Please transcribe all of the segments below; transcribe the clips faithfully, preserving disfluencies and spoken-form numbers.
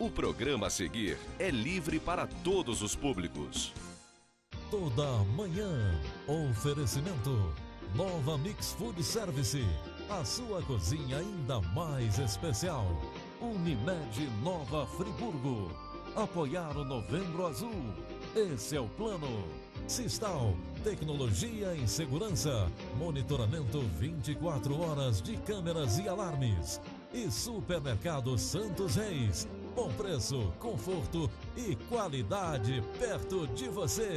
O programa a seguir é livre para todos os públicos. Toda manhã, oferecimento Nova Mix Food Service, a sua cozinha ainda mais especial. Unimed Nova Friburgo, apoiar o Novembro Azul, esse é o plano. Sistal, tecnologia em segurança, monitoramento vinte e quatro horas de câmeras e alarmes. E Supermercado Santos Reis, bom preço, conforto e qualidade perto de você.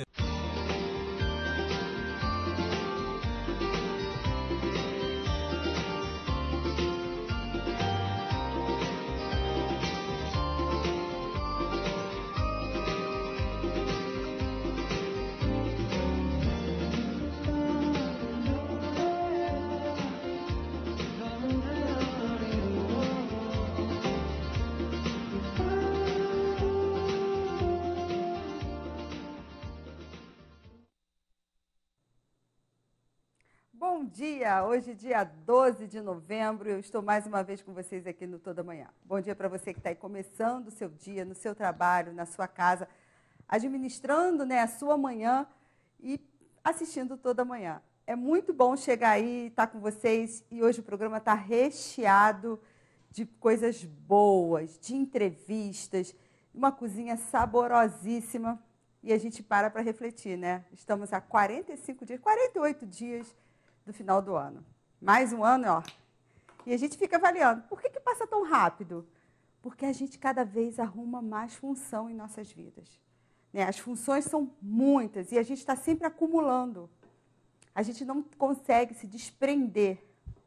Bom dia! Hoje, dia doze de novembro, eu estou mais uma vez com vocês aqui no Toda Manhã. Bom dia para você que está aí começando o seu dia, no seu trabalho, na sua casa, administrando, né, a sua manhã e assistindo Toda Manhã. É muito bom chegar aí e estar com vocês e hoje o programa está recheado de coisas boas, de entrevistas, uma cozinha saborosíssima e a gente para para refletir, né? Estamos há quarenta e cinco dias, quarenta e oito dias do final do ano. Mais um ano, ó. E a gente fica avaliando. Por que que passa tão rápido? Porque a gente cada vez arruma mais função em nossas vidas. Né? As funções são muitas e a gente está sempre acumulando. A gente não consegue se desprender.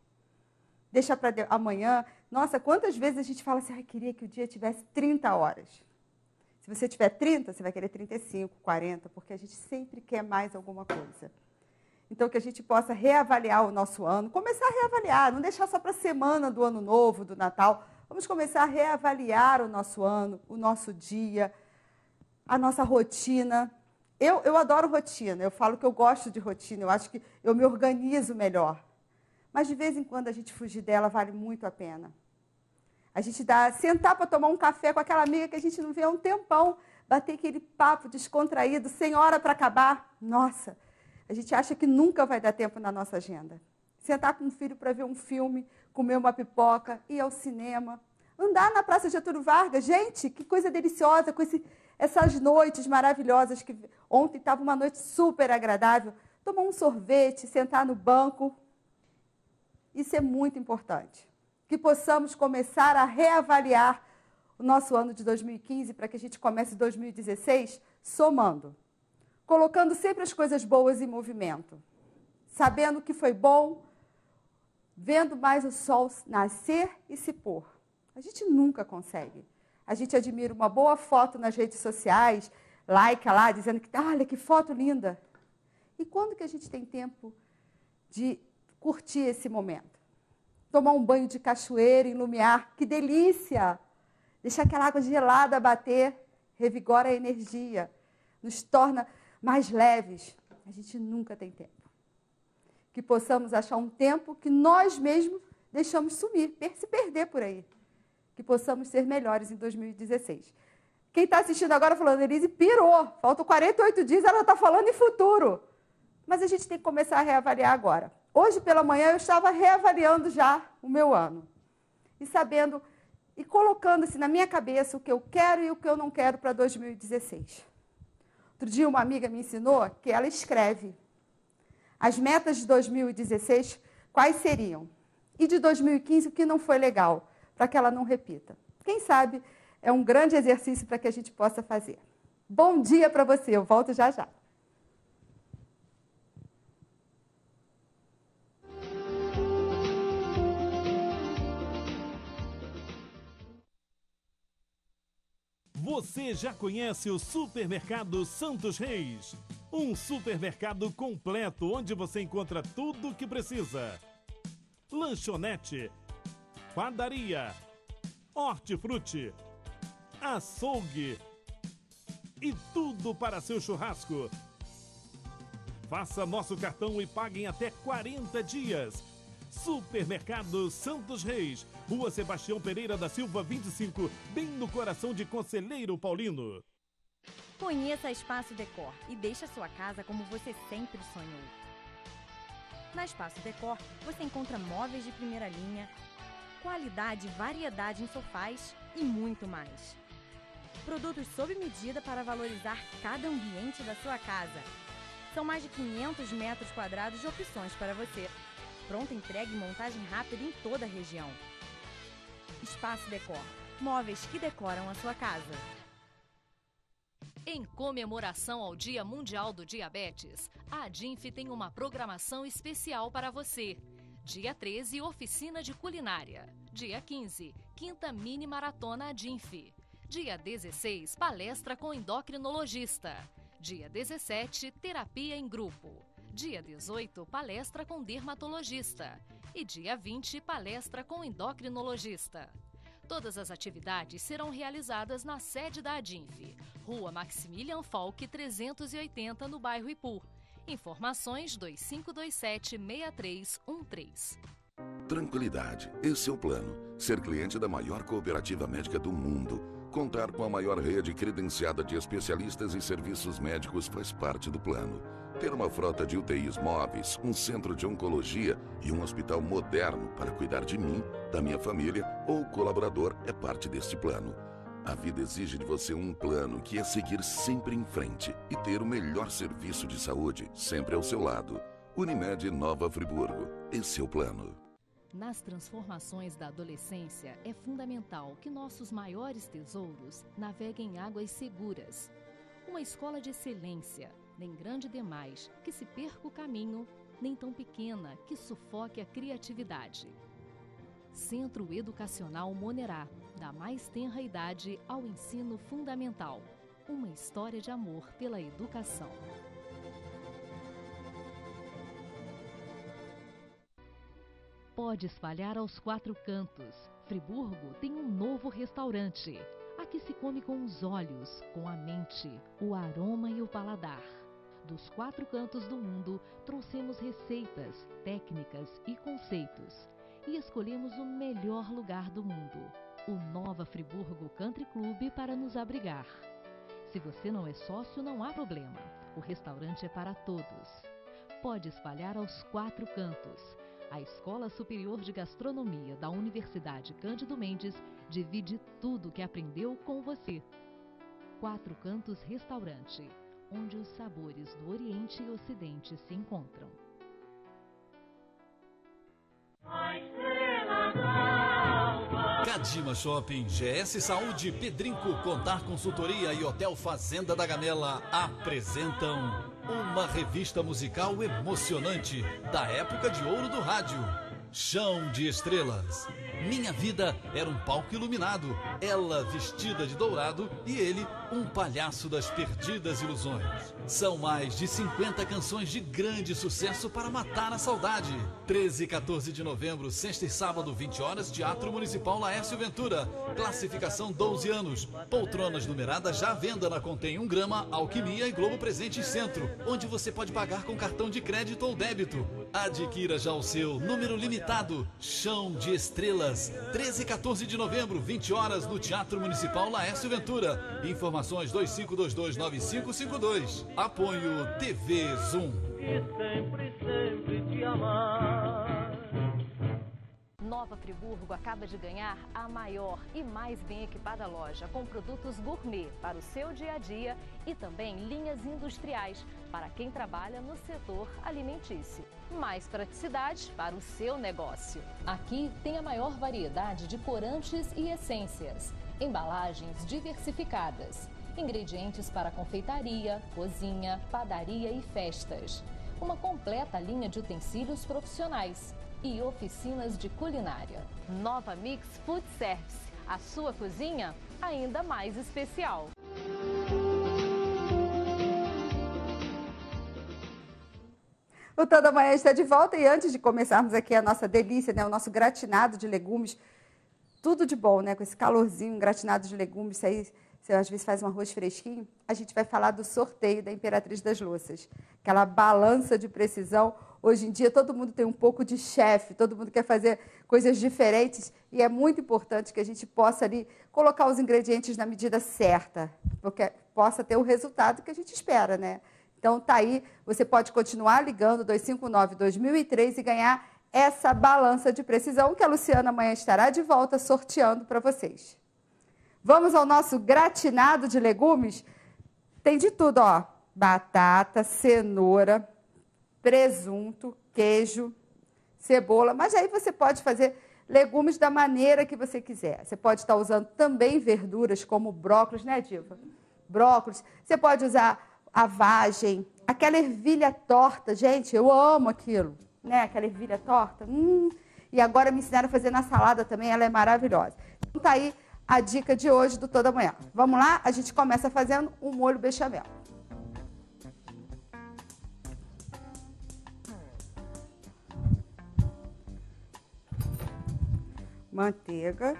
Deixa para amanhã. Nossa, quantas vezes a gente fala assim, ai, queria que o dia tivesse trinta horas. Se você tiver trinta, você vai querer trinta e cinco, quarenta, porque a gente sempre quer mais alguma coisa. Então, que a gente possa reavaliar o nosso ano, começar a reavaliar, não deixar só para a semana do Ano Novo, do Natal. Vamos começar a reavaliar o nosso ano, o nosso dia, a nossa rotina. Eu, eu adoro rotina, eu falo que eu gosto de rotina, eu acho que eu me organizo melhor. Mas, de vez em quando, a gente fugir dela vale muito a pena. A gente dá, sentar para tomar um café com aquela amiga que a gente não vê há um tempão, bater aquele papo descontraído, sem hora para acabar. Nossa! A gente acha que nunca vai dar tempo na nossa agenda. Sentar com o filho para ver um filme, comer uma pipoca, ir ao cinema, andar na Praça Getúlio Vargas. Gente, que coisa deliciosa, com esse, essas noites maravilhosas. Que ontem estava uma noite super agradável. Tomar um sorvete, sentar no banco. Isso é muito importante. Que possamos começar a reavaliar o nosso ano de dois mil e quinze para que a gente comece dois mil e dezesseis somando. Colocando sempre as coisas boas em movimento, sabendo que foi bom, vendo mais o sol nascer e se pôr. A gente nunca consegue. A gente admira uma boa foto nas redes sociais, like lá, dizendo que, olha, que foto linda. E quando que a gente tem tempo de curtir esse momento? Tomar um banho de cachoeira em Lumiar, que delícia! Deixar aquela água gelada bater, revigora a energia, nos torna mais leves. A gente nunca tem tempo. Que possamos achar um tempo que nós mesmos deixamos sumir, se perder por aí. Que possamos ser melhores em dois mil e dezesseis. Quem está assistindo agora falando, Elise, pirou. Faltam quarenta e oito dias, ela está falando em futuro. Mas a gente tem que começar a reavaliar agora. Hoje pela manhã eu estava reavaliando já o meu ano. E sabendo, e colocando-se na minha cabeça o que eu quero e o que eu não quero para dois mil e dezesseis. Outro dia uma amiga me ensinou que ela escreve as metas de dois mil e dezesseis, quais seriam. E de dois mil e quinze, o que não foi legal, para que ela não repita. Quem sabe é um grande exercício para que a gente possa fazer. Bom dia para você, eu volto já já. Você já conhece o Supermercado Santos Reis? Um supermercado completo onde você encontra tudo o que precisa. Lanchonete, padaria, hortifruti, açougue e tudo para seu churrasco. Faça nosso cartão e pague em até quarenta dias. Supermercado Santos Reis, Rua Sebastião Pereira da Silva vinte e cinco, bem no coração de Conselheiro Paulino. Conheça a Espaço Decor e deixe a sua casa como você sempre sonhou. Na Espaço Decor, você encontra móveis de primeira linha, qualidade e variedade em sofás e muito mais. Produtos sob medida para valorizar cada ambiente da sua casa. São mais de quinhentos metros quadrados de opções para você. Pronta entrega e montagem rápida em toda a região. Espaço Decor. Móveis que decoram a sua casa. Em comemoração ao Dia Mundial do Diabetes, a Adinf tem uma programação especial para você. Dia treze, oficina de culinária. Dia quinze, quinta mini maratona Adinf. Dia dezesseis, palestra com endocrinologista. Dia dezessete, terapia em grupo. Dia dezoito, palestra com dermatologista. E dia vinte, palestra com endocrinologista. Todas as atividades serão realizadas na sede da Adinf, Rua Maximilian Falck trezentos e oitenta, no bairro Ipu. Informações dois cinco dois sete, seis três um três. Tranquilidade, esse é o plano. Ser cliente da maior cooperativa médica do mundo. Contar com a maior rede credenciada de especialistas e serviços médicos faz parte do plano. Ter uma frota de U T Is móveis, um centro de oncologia e um hospital moderno para cuidar de mim, da minha família ou colaborador é parte deste plano. A vida exige de você um plano que é seguir sempre em frente e ter o melhor serviço de saúde sempre ao seu lado. Unimed Nova Friburgo. Esse é o plano. Nas transformações da adolescência, é fundamental que nossos maiores tesouros naveguem em águas seguras. Uma escola de excelência, nem grande demais, que se perca o caminho, nem tão pequena, que sufoque a criatividade. Centro Educacional Monerá, da mais tenra idade ao ensino fundamental. Uma história de amor pela educação. Pode espalhar aos quatro cantos. Friburgo tem um novo restaurante. Aqui se come com os olhos, com a mente, o aroma e o paladar. Dos quatro cantos do mundo, trouxemos receitas, técnicas e conceitos. E escolhemos o melhor lugar do mundo, o Nova Friburgo Country Club, para nos abrigar. Se você não é sócio, não há problema. O restaurante é para todos. Pode espalhar aos quatro cantos. A Escola Superior de Gastronomia da Universidade Cândido Mendes divide tudo que aprendeu com você. Quatro Cantos Restaurante, onde os sabores do Oriente e Ocidente se encontram. Cadima Shopping, G S Saúde, Pedrinco, Contar Consultoria e Hotel Fazenda da Gamela apresentam uma revista musical emocionante da época de ouro do rádio. Chão de Estrelas. Minha vida era um palco iluminado, ela vestida de dourado e ele um palhaço das perdidas ilusões. São mais de cinquenta canções de grande sucesso para matar a saudade. treze e quatorze de novembro, sexta e sábado, vinte horas, Teatro Municipal Laércio Ventura. Classificação doze anos. Poltronas numeradas já à venda na Contém um grama, Alquimia e Globo Presente Centro, onde você pode pagar com cartão de crédito ou débito. Adquira já o seu número limitado. Chão de Estrelas, treze e quatorze de novembro, vinte horas, no Teatro Municipal Laércio Ventura. Informações dois cinco dois dois, nove cinco cinco dois. Apoio T V Zoom. E sempre, sempre te amar. Nova Friburgo acaba de ganhar a maior e mais bem equipada loja com produtos gourmet para o seu dia a dia e também linhas industriais para quem trabalha no setor alimentício. Mais praticidade para o seu negócio. Aqui tem a maior variedade de corantes e essências, embalagens diversificadas, ingredientes para confeitaria, cozinha, padaria e festas. Uma completa linha de utensílios profissionais e oficinas de culinária. Nova Mix Food Service, a sua cozinha ainda mais especial. O Toda Manhã está de volta e antes de começarmos aqui a nossa delícia, né, o nosso gratinado de legumes, tudo de bom, né, com esse calorzinho, gratinado de legumes, isso aí, você às vezes faz um arroz fresquinho, a gente vai falar do sorteio da Imperatriz das Louças, aquela balança de precisão, Hoje em dia, todo mundo tem um pouco de chefe, todo mundo quer fazer coisas diferentes e é muito importante que a gente possa ali colocar os ingredientes na medida certa, porque possa ter o resultado que a gente espera, né? Então, tá aí, você pode continuar ligando dois cinco nove, dois mil e três e ganhar essa balança de precisão que a Luciana amanhã estará de volta sorteando para vocês. Vamos ao nosso gratinado de legumes? Tem de tudo, ó. Batata, cenoura, presunto, queijo, cebola. Mas aí você pode fazer legumes da maneira que você quiser. Você pode estar usando também verduras como brócolis, né, Diva? Brócolis. Você pode usar a vagem, aquela ervilha torta. Gente, eu amo aquilo, né? Aquela ervilha torta. Hum. E agora me ensinaram a fazer na salada também, ela é maravilhosa. Então tá aí a dica de hoje do Toda Manhã. Vamos lá? A gente começa fazendo um molho bechamel. Manteiga.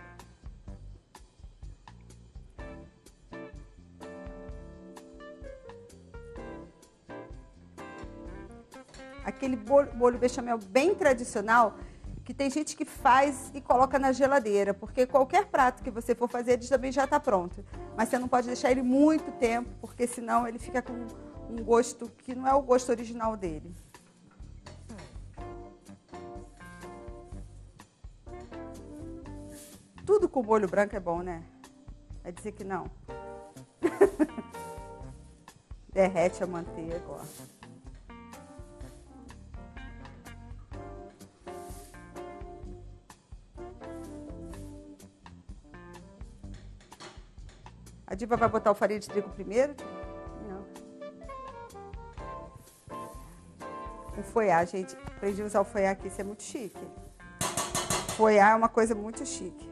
Aquele molho bechamel bem tradicional, que tem gente que faz e coloca na geladeira, porque qualquer prato que você for fazer, ele também já está pronto. Mas você não pode deixar ele muito tempo, porque senão ele fica com um gosto que não é o gosto original dele. Tudo com molho branco é bom, né? Vai dizer que não. Derrete a manteiga, ó. A Diva vai botar o farinha de trigo primeiro? Não. O foiá, gente. Aprendi a usar o foiá aqui, isso é muito chique. Foiá é uma coisa muito chique.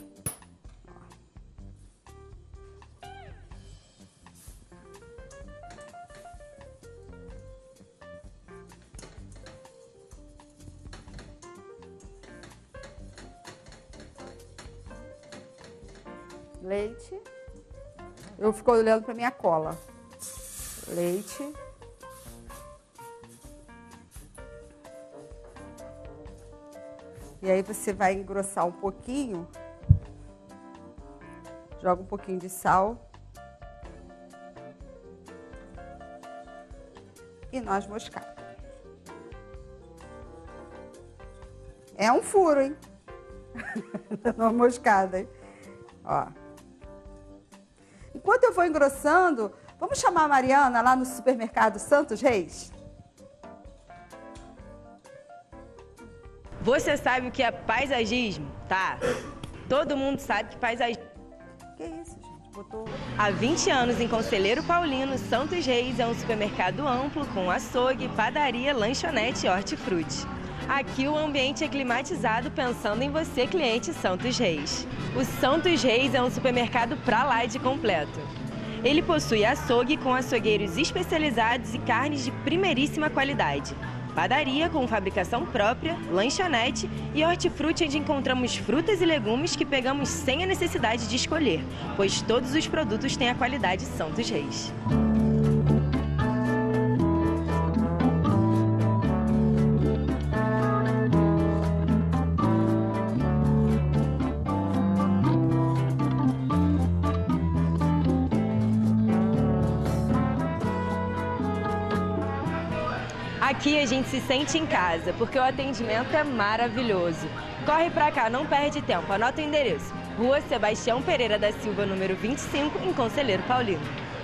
Leite. Eu fico olhando para minha cola. Leite. E aí você vai engrossar um pouquinho. Joga um pouquinho de sal. E noz moscada. É um furo, hein? Noz moscada, hein? Ó. Enquanto eu vou engrossando, vamos chamar a Mariana lá no supermercado Santos Reis? Você sabe o que é paisagismo? Tá. Todo mundo sabe que paisagismo... Que isso, gente? Botou... Há vinte anos em Conselheiro Paulino, Santos Reis é um supermercado amplo com açougue, padaria, lanchonete e hortifruti. Aqui o ambiente é climatizado pensando em você, cliente Santos Reis. O Santos Reis é um supermercado pra lá de completo. Ele possui açougue com açougueiros especializados e carnes de primeiríssima qualidade. Padaria com fabricação própria, lanchonete e hortifruti onde encontramos frutas e legumes que pegamos sem a necessidade de escolher, pois todos os produtos têm a qualidade Santos Reis. Aqui a gente se sente em casa, porque o atendimento é maravilhoso. Corre pra cá, não perde tempo. Anota o endereço. Rua Sebastião Pereira da Silva, número vinte e cinco, em Conselheiro Paulino.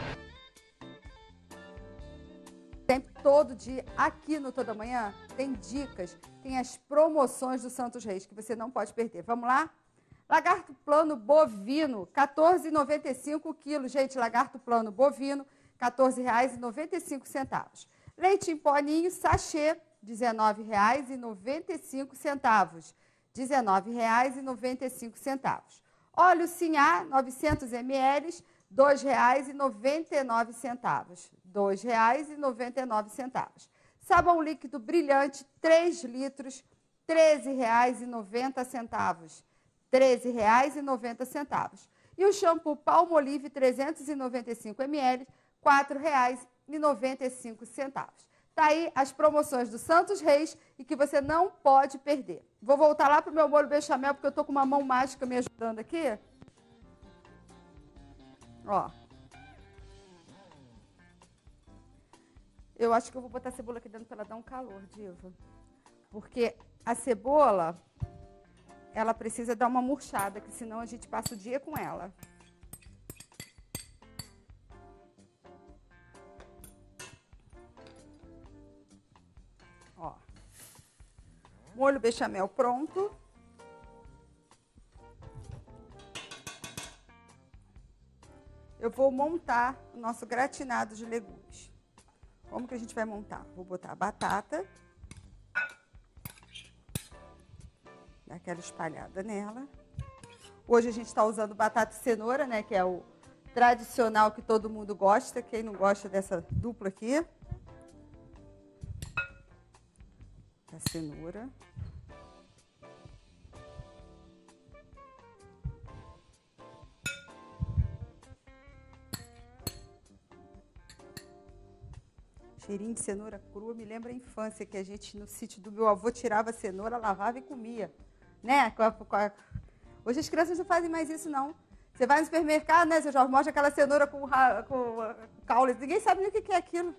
Sempre, todo dia, aqui no Toda Manhã, tem dicas, tem as promoções do Santos Reis, que você não pode perder. Vamos lá? Lagarto plano bovino, quatorze reais e noventa e cinco quilos. Gente, lagarto plano bovino, quatorze reais e noventa e cinco centavos. Leite em pó ninho, sachê, dezenove reais e noventa e cinco centavos. dezenove reais e noventa e cinco centavos. Óleo Sinhá, novecentos mililitros, dois reais e noventa e nove centavos. dois reais e noventa e nove centavos. Sabão líquido brilhante, três litros, treze reais e noventa centavos. treze reais e noventa centavos. E o shampoo Palmolive, trezentos e noventa e cinco mililitros, quatro reais e noventa e cinco centavos. Tá aí as promoções do Santos Reis e que você não pode perder. Vou voltar lá para o meu molho bechamel, porque eu estou com uma mão mágica me ajudando aqui. Ó. Eu acho que eu vou botar a cebola aqui dentro para ela dar um calor, Diva. Porque a cebola, ela precisa dar uma murchada, que senão a gente passa o dia com ela. Ó. Molho bechamel pronto. Eu vou montar o nosso gratinado de legumes. Como que a gente vai montar? Vou botar a batata. Dar aquela espalhada nela. Hoje a gente está usando batata e cenoura, né? Que é o tradicional que todo mundo gosta. Quem não gosta dessa dupla aqui? A cenoura. Cheirinho de cenoura crua me lembra a infância, que a gente no sítio do meu avô tirava a cenoura, lavava e comia. Né? Com a, com a... Hoje as crianças não fazem mais isso, não. Você vai no supermercado, né, seu Jorge, mostra aquela cenoura com, com caule. Ninguém sabe nem o que é aquilo.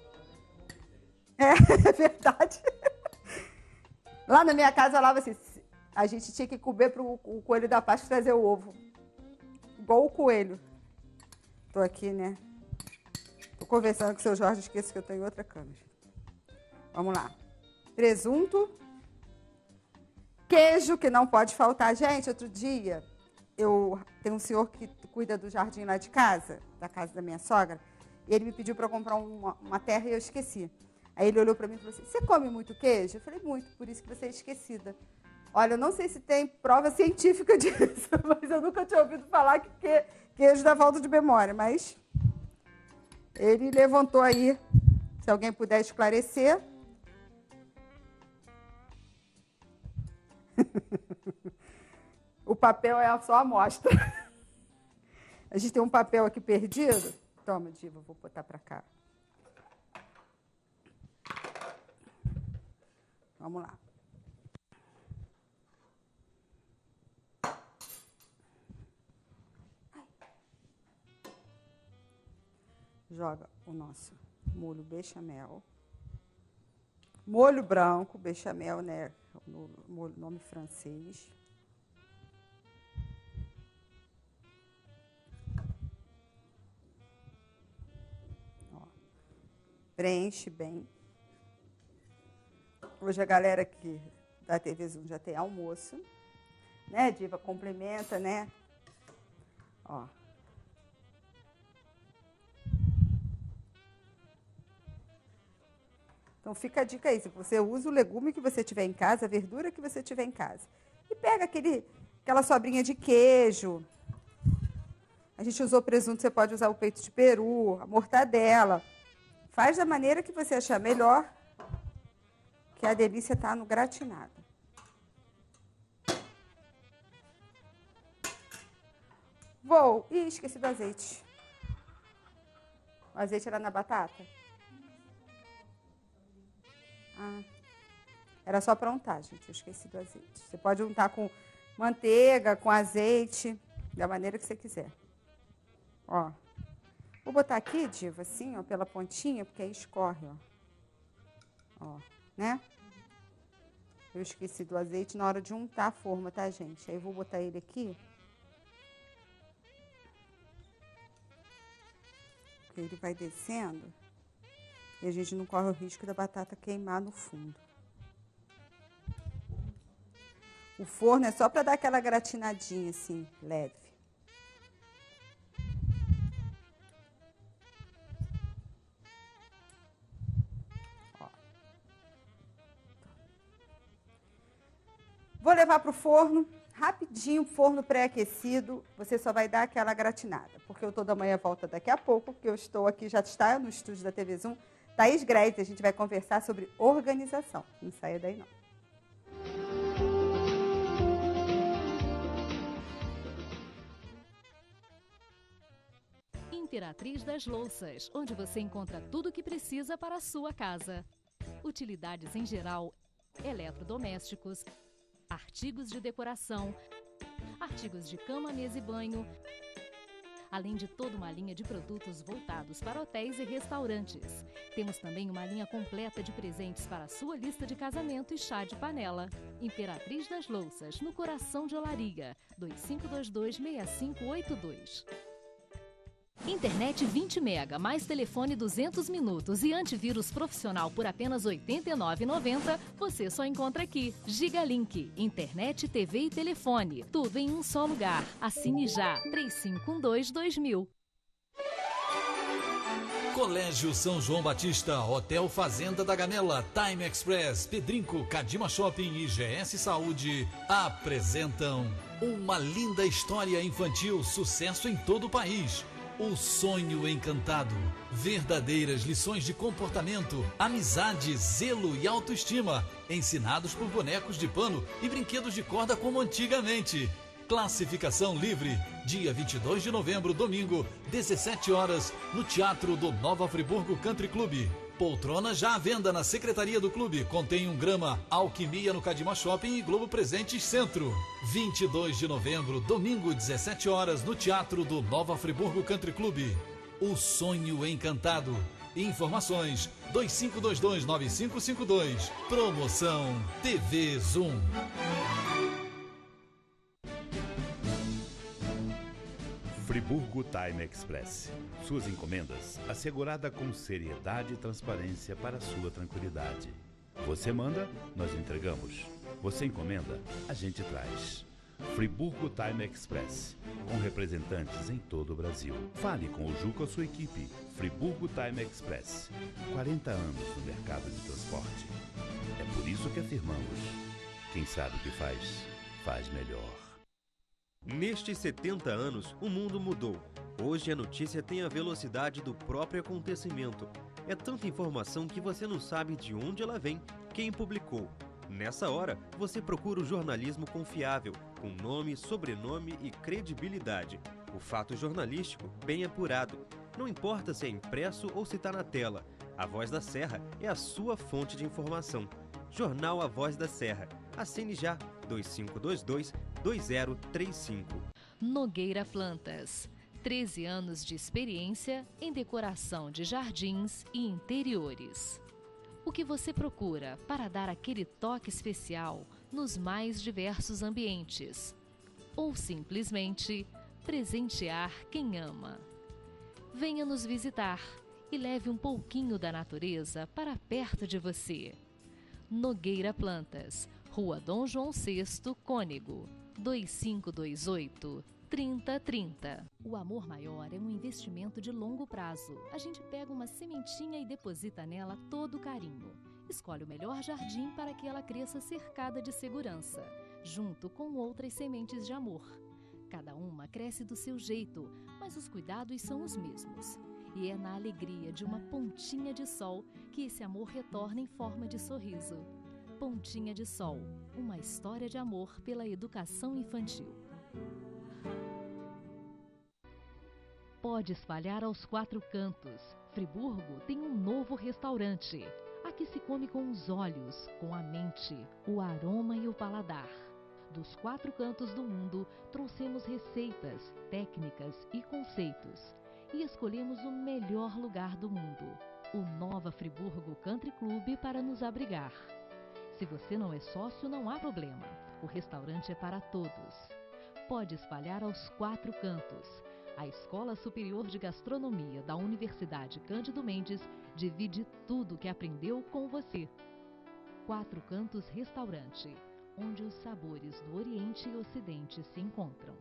É, é verdade. Lá na minha casa, lá, assim, a gente tinha que comer para o coelho da Páscoa trazer o ovo. Igual o coelho. Tô aqui, né? Tô conversando com o seu Jorge, esqueço que eu tô em outra câmera. Vamos lá. Presunto. Queijo, que não pode faltar. Gente, outro dia, eu tenho um senhor que cuida do jardim lá de casa, da casa da minha sogra, e ele me pediu para comprar uma, uma terra e eu esqueci. Aí ele olhou para mim e falou assim, você come muito queijo? Eu falei, muito, por isso que você é esquecida. Olha, eu não sei se tem prova científica disso, mas eu nunca tinha ouvido falar que queijo dá falta de memória, mas ele levantou aí, se alguém puder esclarecer. O papel é só a amostra. A gente tem um papel aqui perdido. Toma, Diva, vou botar para cá. Vamos lá. Joga o nosso molho bechamel. Molho branco, bechamel, né? O nome francês. Ó, preenche bem. Hoje a galera aqui da T V Zoom já tem almoço, né, Diva? Complementa, né? Ó. Então fica a dica aí, se você usa o legume que você tiver em casa, a verdura que você tiver em casa. E pega aquele, aquela sobrinha de queijo. A gente usou presunto, você pode usar o peito de peru, a mortadela. Faz da maneira que você achar melhor, que a delícia está no gratinado. Vou. Ih, esqueci do azeite. O azeite era na batata? Ah, era só para untar, gente. Eu esqueci do azeite. Você pode untar com manteiga, com azeite, da maneira que você quiser. Ó. Vou botar aqui, Diva, assim, ó, pela pontinha, porque aí escorre, ó. Ó, né? Eu esqueci do azeite na hora de untar a forma, tá, gente? Aí eu vou botar ele aqui. Porque ele vai descendo. E a gente não corre o risco da batata queimar no fundo. O forno é só para dar aquela gratinadinha assim, leve. Ó. Vou levar para o forno, rapidinho, forno pré-aquecido. Você só vai dar aquela gratinada, porque eu toda manhã volta daqui a pouco, porque eu estou aqui, já está no estúdio da T V Zoom. Thaís Greve, a gente vai conversar sobre organização. Não saia daí, não. Imperatriz das Louças, onde você encontra tudo o que precisa para a sua casa. Utilidades em geral, eletrodomésticos, artigos de decoração, artigos de cama, mesa e banho, além de toda uma linha de produtos voltados para hotéis e restaurantes. Temos também uma linha completa de presentes para a sua lista de casamento e chá de panela. Imperatriz das Louças, no coração de Olaria, dois cinco dois dois, seis cinco oito dois. Internet vinte mega, mais telefone duzentos minutos e antivírus profissional por apenas oitenta e nove reais e noventa centavos, você só encontra aqui. Gigalink, internet, T V e telefone, tudo em um só lugar. Assine já, três cinco um dois, dois mil. Colégio São João Batista, Hotel Fazenda da Gamela, Time Express, Pedrinco, Cadima Shopping e G S Saúde apresentam uma linda história infantil, sucesso em todo o país. O Sonho Encantado. Verdadeiras lições de comportamento, amizade, zelo e autoestima, ensinados por bonecos de pano e brinquedos de corda como antigamente. Classificação livre. Dia vinte e dois de novembro, domingo, dezessete horas, no Teatro do Nova Friburgo Country Club. Poltrona já à venda na Secretaria do Clube. Contém um grama, Alquimia no Cadima Shopping e Globo Presentes Centro. vinte e dois de novembro, domingo, dezessete horas, no Teatro do Nova Friburgo Country Club. O Sonho Encantado. Informações dois cinco dois dois, nove cinco cinco dois. Promoção T V Zoom. Friburgo Time Express. Suas encomendas assegurada com seriedade e transparência para sua tranquilidade. Você manda, nós entregamos. Você encomenda, a gente traz. Friburgo Time Express, com representantes em todo o Brasil. Fale com o Juca ou sua equipe. Friburgo Time Express. quarenta anos no mercado de transporte. É por isso que afirmamos: quem sabe o que faz, faz melhor. Nestes setenta anos, o mundo mudou. Hoje a notícia tem a velocidade do próprio acontecimento. É tanta informação que você não sabe de onde ela vem, quem publicou. Nessa hora, você procura o jornalismo confiável, com nome, sobrenome e credibilidade. O fato jornalístico bem apurado. Não importa se é impresso ou se está na tela. A Voz da Serra é a sua fonte de informação. Jornal A Voz da Serra. Assine já, dois cinco dois dois, dois zero três cinco. Nogueira Plantas. treze anos de experiência em decoração de jardins e interiores. O que você procura para dar aquele toque especial nos mais diversos ambientes? Ou simplesmente presentear quem ama? Venha nos visitar e leve um pouquinho da natureza para perto de você. Nogueira Plantas, Rua Dom João sexto, Cônego, dois cinco dois oito, trinta trinta. O amor maior é um investimento de longo prazo. A gente pega uma sementinha e deposita nela todo o carinho. Escolhe o melhor jardim para que ela cresça cercada de segurança, junto com outras sementes de amor. Cada uma cresce do seu jeito, mas os cuidados são os mesmos. E é na alegria de uma pontinha de sol que esse amor retorna em forma de sorriso. Pontinha de Sol, uma história de amor pela educação infantil. Pode espalhar aos quatro cantos. Friburgo tem um novo restaurante. Aqui se come com os olhos, com a mente, o aroma e o paladar. Dos quatro cantos do mundo, trouxemos receitas, técnicas e conceitos. E escolhemos o melhor lugar do mundo, o Nova Friburgo Country Club, para nos abrigar. Se você não é sócio, não há problema. O restaurante é para todos. Pode espalhar aos quatro cantos. A Escola Superior de Gastronomia da Universidade Cândido Mendes divide tudo o que aprendeu com você. Quatro Cantos Restaurante, onde os sabores do Oriente e Ocidente se encontram.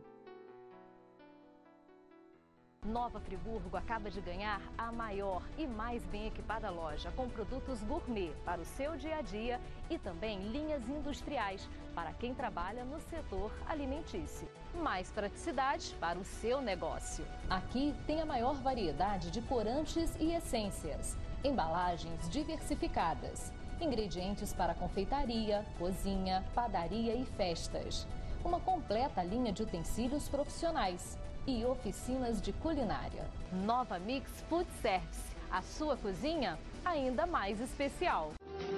Nova Friburgo acaba de ganhar a maior e mais bem equipada loja com produtos gourmet para o seu dia a dia e também linhas industriais para quem trabalha no setor alimentício. Mais praticidade para o seu negócio. Aqui tem a maior variedade de corantes e essências, embalagens diversificadas, ingredientes para confeitaria, cozinha, padaria e festas. Uma completa linha de utensílios profissionais. e oficinas de culinária. Nova Mix Food Service, a sua cozinha ainda mais especial.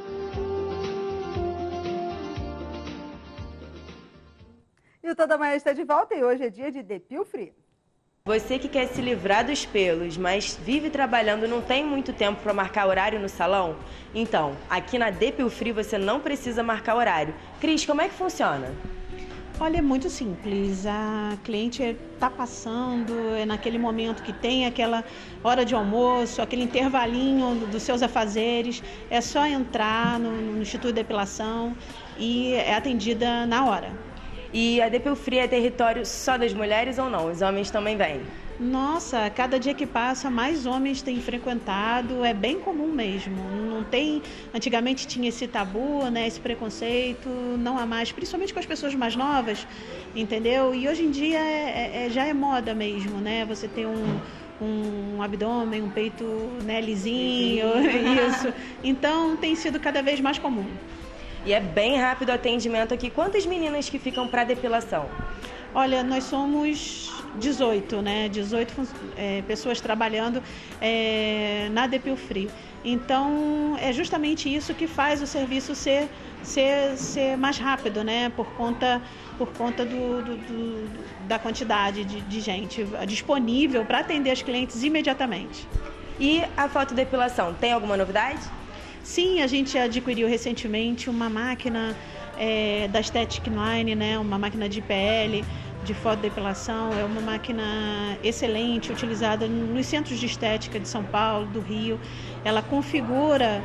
E o Toda Manhã está de volta e hoje é dia de Depil Free. Você que quer se livrar dos pelos, mas vive trabalhando e não tem muito tempo para marcar horário no salão? Então, aqui na Depil Free você não precisa marcar horário. Cris, como é que funciona? Olha, é muito simples. A cliente está passando, é naquele momento que tem aquela hora de almoço, aquele intervalinho dos seus afazeres. É só entrar no, no Instituto de Depilação e é atendida na hora. E a Depil Free é território só das mulheres ou não? Os homens também vêm? Nossa, cada dia que passa, mais homens têm frequentado, é bem comum mesmo. Não tem, antigamente tinha esse tabu, né, esse preconceito, não há mais, principalmente com as pessoas mais novas, entendeu? E hoje em dia é, é, já é moda mesmo, né? Você tem um, um abdômen, um peito, né, lisinho, isso. Então tem sido cada vez mais comum. E é bem rápido o atendimento aqui. Quantas meninas que ficam para depilação? Olha, nós somos dezoito, né? dezoito é, pessoas trabalhando é, na Depil Free. Então, é justamente isso que faz o serviço ser, ser, ser mais rápido, né? Por conta, por conta do, do, do, da quantidade de, de gente disponível para atender as clientes imediatamente. E a fotodepilação, tem alguma novidade? Sim, a gente adquiriu recentemente uma máquina é, da Aesthetic Line, né? Uma máquina de I P L, de fotodepilação. É uma máquina excelente, utilizada nos centros de estética de São Paulo, do Rio. Ela configura,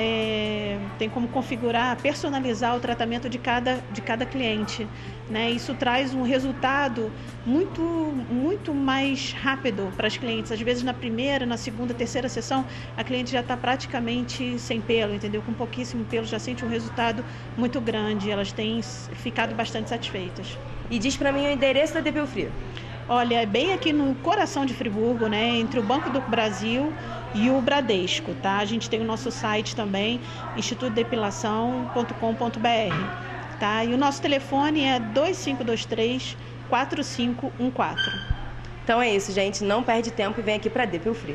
é, tem como configurar, personalizar o tratamento de cada, de cada cliente, né? Isso traz um resultado muito, muito mais rápido para as clientes. Às vezes na primeira, na segunda, terceira sessão, a cliente já está praticamente sem pelo, entendeu? Com pouquíssimo pelo, já sente um resultado muito grande. Elas têm ficado bastante satisfeitas. E diz para mim o endereço da Depil Free. Olha, é bem aqui no coração de Friburgo, né? Entre o Banco do Brasil e o Bradesco, tá? A gente tem o nosso site também, instituto depilação ponto com ponto br, tá? E o nosso telefone é dois cinco dois três, quatro cinco um quatro. Então é isso, gente. Não perde tempo e vem aqui para Depil Free.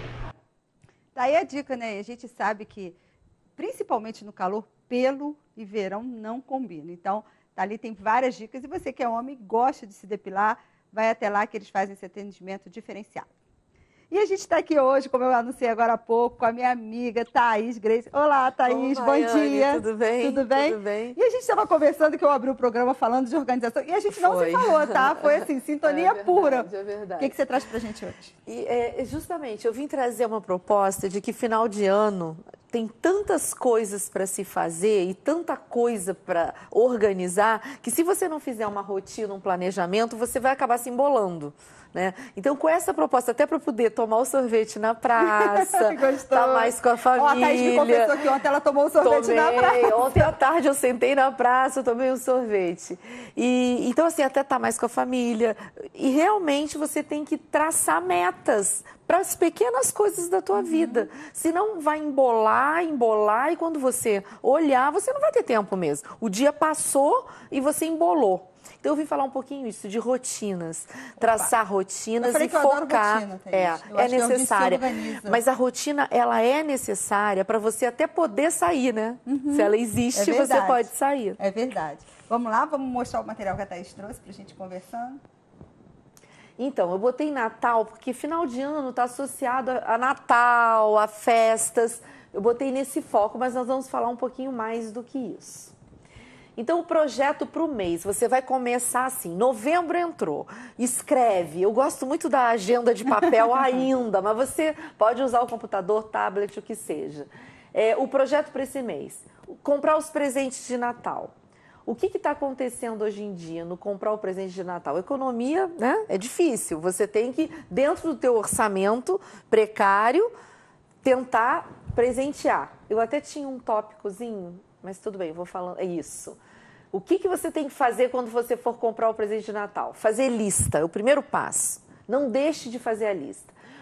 Daí a dica, né? A gente sabe que, principalmente no calor, pelo e verão não combinam. Então, ali tem várias dicas. E você que é homem e gosta de se depilar, vai até lá que eles fazem esse atendimento diferenciado. E a gente está aqui hoje, como eu anunciei agora há pouco, com a minha amiga Thaís Grace. Olá, Thaís, Olá, bom dia. Tudo bem? Tudo bem? Tudo bem. E a gente estava conversando que eu abri o programa falando de organização e a gente não Foi. se falou, tá? Foi assim, sintonia é verdade, pura. É verdade. O que, que você traz pra gente hoje? E, é, justamente, eu vim trazer uma proposta de que final de ano tem tantas coisas para se fazer e tanta coisa para organizar que se você não fizer uma rotina, um planejamento, você vai acabar se embolando. Né? Então, com essa proposta, até para poder tomar o sorvete na praça, estar mais com a família. Ó, a Thaís me confessou que ontem ela tomou o sorvete tomei, na praça. Ontem à tarde eu sentei na praça, eu tomei um sorvete. E, então, assim, até estar mais com a família. E realmente você tem que traçar metas para as pequenas coisas da tua uhum. vida. Senão vai embolar, embolar, e quando você olhar, você não vai ter tempo mesmo. O dia passou e você embolou. Então, eu vim falar um pouquinho isso, de rotinas, traçar Opa. rotinas e focar. Rotina, é, é necessária. Mas a rotina, ela é necessária para você até poder sair, né? Uhum. Se ela existe, é você pode sair. É verdade. Vamos lá, vamos mostrar o material que a Thaís trouxe para a gente conversando. Então, eu botei Natal, porque final de ano está associado a Natal, a festas. Eu botei nesse foco, mas nós vamos falar um pouquinho mais do que isso. Então, o projeto para o mês, você vai começar assim, novembro entrou, escreve. Eu gosto muito da agenda de papel ainda, mas você pode usar o computador, tablet, o que seja. É, o projeto para esse mês, comprar os presentes de Natal. O que está acontecendo hoje em dia no comprar o presente de Natal? Economia, né? É difícil. Você tem que, dentro do teu orçamento precário, tentar presentear. Eu até tinha um tópicozinho, mas tudo bem, vou falando. É isso. O que, que você tem que fazer quando você for comprar o presente de Natal? Fazer lista, é o primeiro passo. Não deixe de fazer a lista.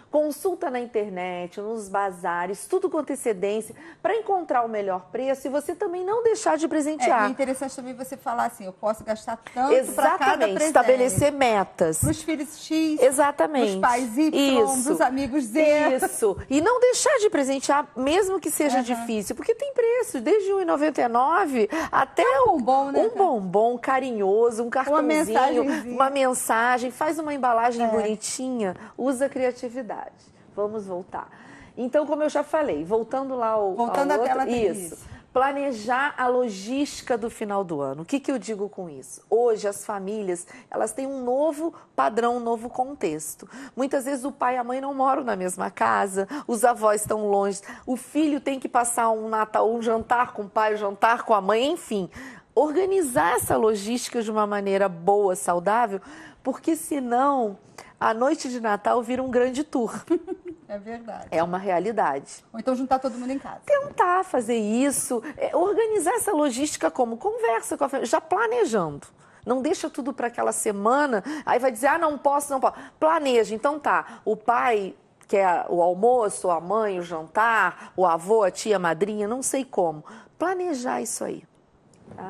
Consulta na internet, nos bazares, tudo com antecedência, para encontrar o melhor preço e você também não deixar de presentear. É, é interessante também você falar assim, eu posso gastar tanto para cada presente. Estabelecer metas. Para os filhos X, exatamente. para os pais Y, para os amigos Z. Isso. E não deixar de presentear, mesmo que seja uhum. difícil, porque tem preço, desde um real e noventa e nove centavos até é um bombom, né, um bombom carinhoso, um cartãozinho, uma, uma mensagem, faz uma embalagem é. bonitinha, usa a criatividade. Vamos voltar. Então, como eu já falei, voltando lá ao, voltando ao à tela outro, isso. Planejar a logística do final do ano. O que, que eu digo com isso? Hoje, as famílias, elas têm um novo padrão, um novo contexto. Muitas vezes o pai e a mãe não moram na mesma casa, os avós estão longe, o filho tem que passar um Natal, um jantar com o pai, um jantar com a mãe, enfim. Organizar essa logística de uma maneira boa, saudável, porque senão a noite de Natal vira um grande tour. É verdade. É uma realidade. Ou então juntar todo mundo em casa. Tentar fazer isso, é, organizar essa logística como conversa com a família, já planejando. Não deixa tudo para aquela semana, aí vai dizer, ah, não posso, não posso. Planeja, então tá, o pai quer o almoço, a mãe, o jantar, o avô, a tia, a madrinha, não sei como. Planejar isso aí, tá?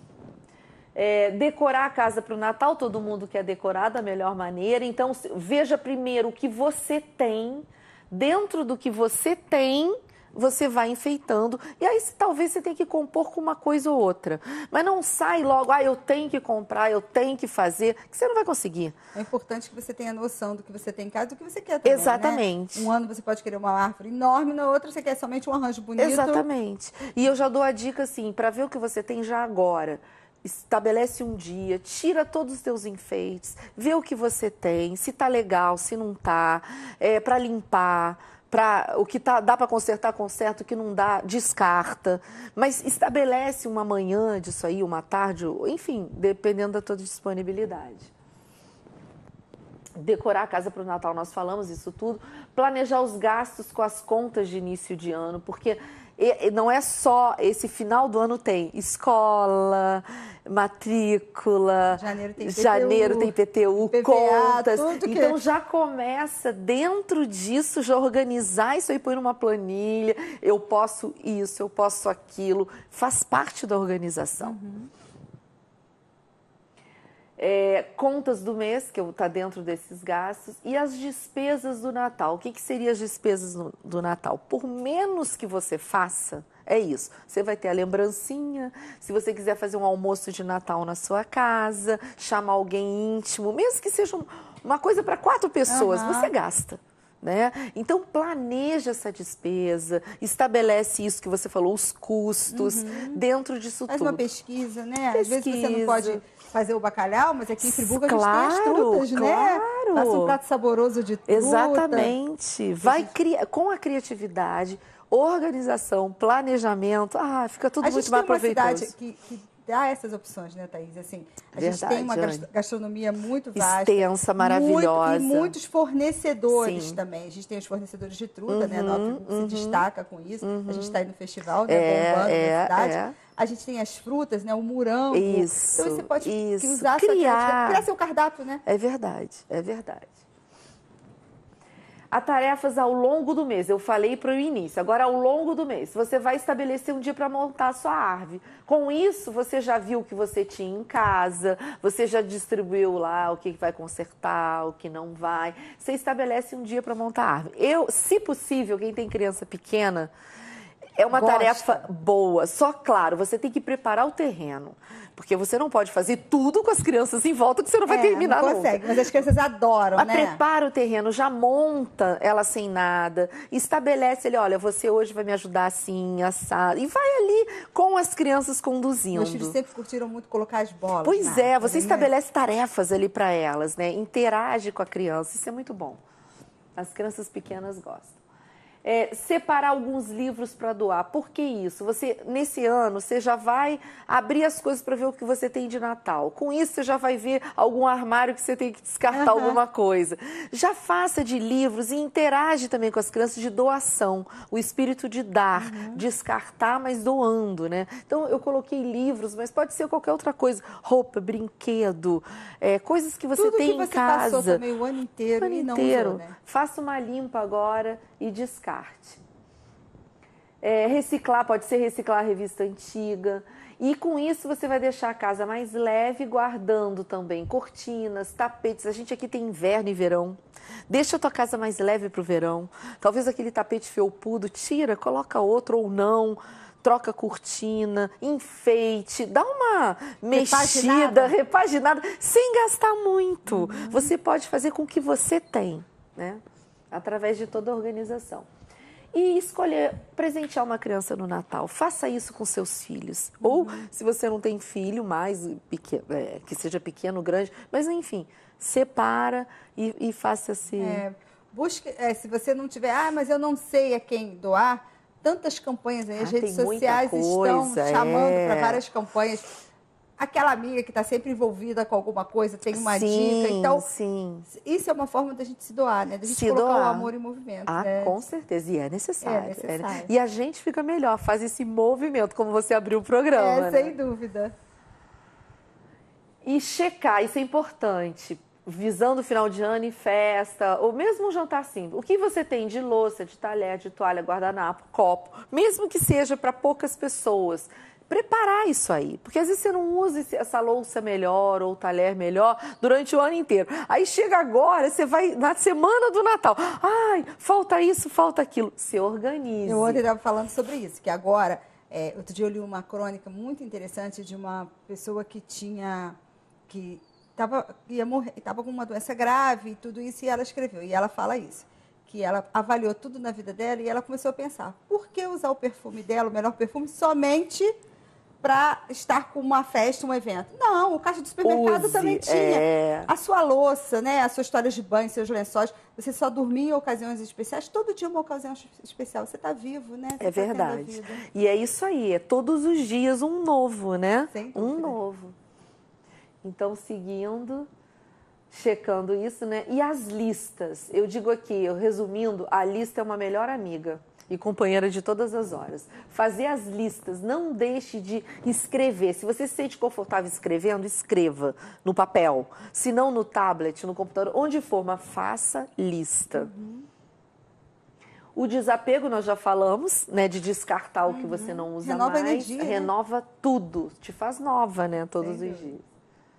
É, decorar a casa para o Natal, todo mundo quer decorar da melhor maneira, então veja primeiro o que você tem. Dentro do que você tem, você vai enfeitando. E aí, talvez você tenha que compor com uma coisa ou outra. Mas não sai logo, ah, eu tenho que comprar, eu tenho que fazer, que você não vai conseguir. É importante que você tenha noção do que você tem em casa, do que você quer também, exatamente. Né? Um ano você pode querer uma árvore enorme, no outro você quer somente um arranjo bonito. Exatamente. E eu já dou a dica, assim, para ver o que você tem já agora. Estabelece um dia, tira todos os teus enfeites, vê o que você tem, se tá legal, se não tá, é, para limpar, para o que tá, dá para consertar, conserta, o que não dá, descarta. Mas estabelece uma manhã disso aí, uma tarde, enfim, dependendo da tua disponibilidade. Decorar a casa para o Natal, nós falamos isso tudo. Planejar os gastos com as contas de início de ano, porque não é só esse final do ano, tem escola, matrícula, janeiro tem I P T U, janeiro tem I P T U, I P V A, contas. tudo que... Então já começa dentro disso, já organizar isso aí, põe numa planilha, eu posso isso, eu posso aquilo, faz parte da organização. Uhum. É, contas do mês, que está dentro desses gastos, e as despesas do Natal. O que, que seriam as despesas no, do Natal? Por menos que você faça, é isso. Você vai ter a lembrancinha, se você quiser fazer um almoço de Natal na sua casa, chamar alguém íntimo, mesmo que seja uma coisa para quatro pessoas, uhum. você gasta. Né? Então, planeja essa despesa, estabelece isso que você falou, os custos, uhum. dentro disso Faz tudo. Faz uma pesquisa, né? Pesquisa. Às vezes você não pode fazer o bacalhau, mas aqui em Friburgo claro, a gente tem as trutas, claro. né? Faça um prato saboroso de truta. Exatamente. Vai criar, com a criatividade, organização, planejamento, ah, fica tudo a muito mais proveitoso. A gente tem uma cidade que... que dá essas opções, né, Thaís? Assim, a Verdade, gente tem uma Anne. gastronomia muito vasta. Extensa, maravilhosa. Muito, e muitos fornecedores Sim. também. A gente tem os fornecedores de truta, uhum, né? A Nova Friburgo uhum, se destaca com isso. Uhum. A gente está aí no festival, né? É, bombando é, na cidade. É. A gente tem as frutas, né? O morango. Isso, então você pode isso. usar criar. criar seu cardápio, né? É verdade, é verdade. Há tarefas ao longo do mês, eu falei para o início, agora ao longo do mês, você vai estabelecer um dia para montar a sua árvore. Com isso, você já viu o que você tinha em casa, você já distribuiu lá o que vai consertar, o que não vai. Você estabelece um dia para montar a árvore. Eu, se possível, quem tem criança pequena, é uma Gosta. tarefa boa. Só, claro, você tem que preparar o terreno. Porque você não pode fazer tudo com as crianças em volta que você não vai é, terminar não consegue, nunca. mas as crianças adoram, mas né? Prepara o terreno, já monta ela sem nada, estabelece ele, olha, você hoje vai me ajudar assim, assado, e vai ali com as crianças conduzindo. Meus filhos sempre curtiram muito colocar as bolas. Pois é, você estabelece né? tarefas ali para elas, né? Interage com a criança, isso é muito bom. As crianças pequenas gostam. É, separar alguns livros para doar. Por que isso? Você, nesse ano, você já vai abrir as coisas para ver o que você tem de Natal. Com isso, você já vai ver algum armário que você tem que descartar uhum. alguma coisa. Já faça de livros e interage também com as crianças de doação. O espírito de dar, uhum. descartar, mas doando, né? Então, eu coloquei livros, mas pode ser qualquer outra coisa. Roupa, brinquedo, é, coisas que você Tudo tem que você em casa. Passou também o ano inteiro o ano e não inteiro. usou, né? Faça uma limpa agora e descarte. É, reciclar, pode ser reciclar a revista antiga. E com isso você vai deixar a casa mais leve, guardando também cortinas, tapetes. A gente aqui tem inverno e verão. Deixa a tua casa mais leve para o verão. Talvez aquele tapete felpudo, tira, coloca outro ou não. Troca cortina, enfeite, dá uma mexida, repaginada, repaginada sem gastar muito. Uhum. Você pode fazer com o que você tem, né? Através de toda a organização. E escolher presentear uma criança no Natal. Faça isso com seus filhos. Uhum. Ou, se você não tem filho, mais pequeno, é, que seja pequeno, grande, mas enfim, separa e, e faça assim. É, busque, é, se você não tiver, ah, mas eu não sei a quem doar, tantas campanhas aí, as ah, redes sociais coisa, estão chamando é. para várias campanhas. Aquela amiga que está sempre envolvida com alguma coisa, tem uma sim, dica. Então, sim. isso é uma forma da gente se doar, né? Da gente se colocar doar. o amor em movimento. Ah, né? com certeza. E é necessário. É necessário. É. E a gente fica melhor, faz esse movimento, como você abriu o programa. É, né? sem dúvida. E checar, isso é importante. Visando o final de ano e festa, ou mesmo um jantar simples. O que você tem de louça, de talher, de toalha, guardanapo, copo, mesmo que seja para poucas pessoas, preparar isso aí. Porque às vezes você não usa essa louça melhor ou talher melhor durante o ano inteiro. Aí chega agora, você vai na semana do Natal. Ai, falta isso, falta aquilo. Se organize. Eu ontem estava falando sobre isso, que agora, é, outro dia eu li uma crônica muito interessante de uma pessoa que tinha... que Tava, ia morrer, estava com uma doença grave e tudo isso, e ela escreveu. E ela fala isso, que ela avaliou tudo na vida dela e ela começou a pensar, por que usar o perfume dela, o melhor perfume, somente para estar com uma festa, um evento? Não, o caixa do supermercado Use, também tinha. É... A sua louça, né, a sua história de banho, seus lençóis, você só dormia em ocasiões especiais, todo dia uma ocasião especial. Você está vivo, né? Você é tá verdade. E é isso aí, é todos os dias um novo, né? Sem um novo. Então, seguindo, checando isso, né? E as listas. Eu digo aqui, eu resumindo, a lista é uma melhor amiga e companheira de todas as horas. Fazer as listas, não deixe de escrever. Se você se sente confortável escrevendo, escreva no papel. Se não no tablet, no computador, onde for, mas faça lista. Uhum. O desapego, nós já falamos, né? De descartar o que uhum. você não usa Renova mais. a energia, renova né? tudo. Te faz nova, né? Todos Sem os dúvida. dias.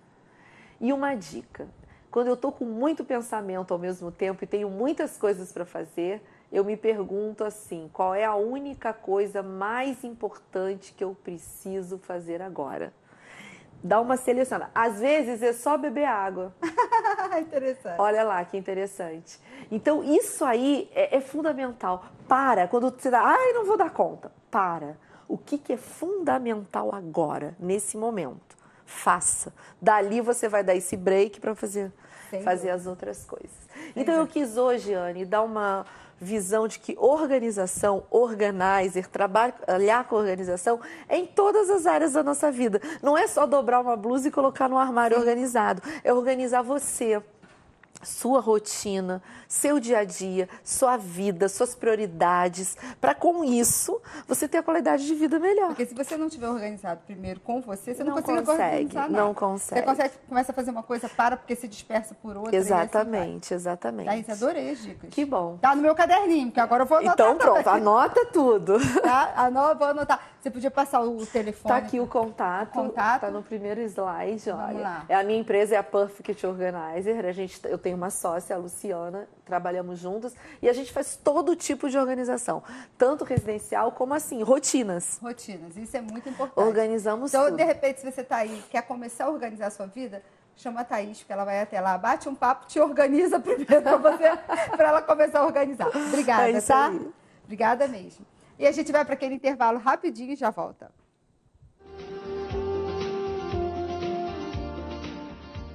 E uma dica, quando eu estou com muito pensamento ao mesmo tempo e tenho muitas coisas para fazer, eu me pergunto assim, qual é a única coisa mais importante que eu preciso fazer agora? Dá uma selecionada. Às vezes é só beber água. Interessante. Olha lá que interessante. Então isso aí é, é fundamental. Para, quando você dá, ai, não vou dar conta. Para. O que, que é fundamental agora, nesse momento? Faça. Dali você vai dar esse break para fazer, fazer as outras coisas. Sem então, dúvida. Eu quis hoje, Anne, dar uma visão de que organização, organizer, trabalhar com organização é em todas as áreas da nossa vida. Não é só dobrar uma blusa e colocar no armário Sim. organizado. É organizar você, sua rotina, seu dia a dia, sua vida, suas prioridades, para com isso você ter a qualidade de vida melhor. Porque se você não tiver organizado primeiro com você, você não, não consegue organizar nada. Não consegue. Você consegue, começa a fazer uma coisa, para porque se dispersa por outra. Exatamente, assim exatamente. Thaís, adorei as dicas. Que bom. Tá no meu caderninho, que agora eu vou anotar. Então pronto, também. anota tudo. Tá? Anota, vou anotar. Você podia passar o telefone. Tá aqui o contato. O contato. Tá no primeiro slide, olha. Vamos lá. É a minha empresa é a Perfect Organizer. A gente, eu tenho uma sócia, a Luciana, trabalhamos juntas e a gente faz todo tipo de organização, tanto residencial como assim, rotinas. Rotinas, isso é muito importante. Organizamos então, tudo. Então, de repente, se você está aí, quer começar a organizar a sua vida, chama a Thaís, porque ela vai até lá, bate um papo, te organiza primeiro para você, para ela começar a organizar. Obrigada, é isso tá? aí. Obrigada mesmo. E a gente vai para aquele intervalo rapidinho e já volta.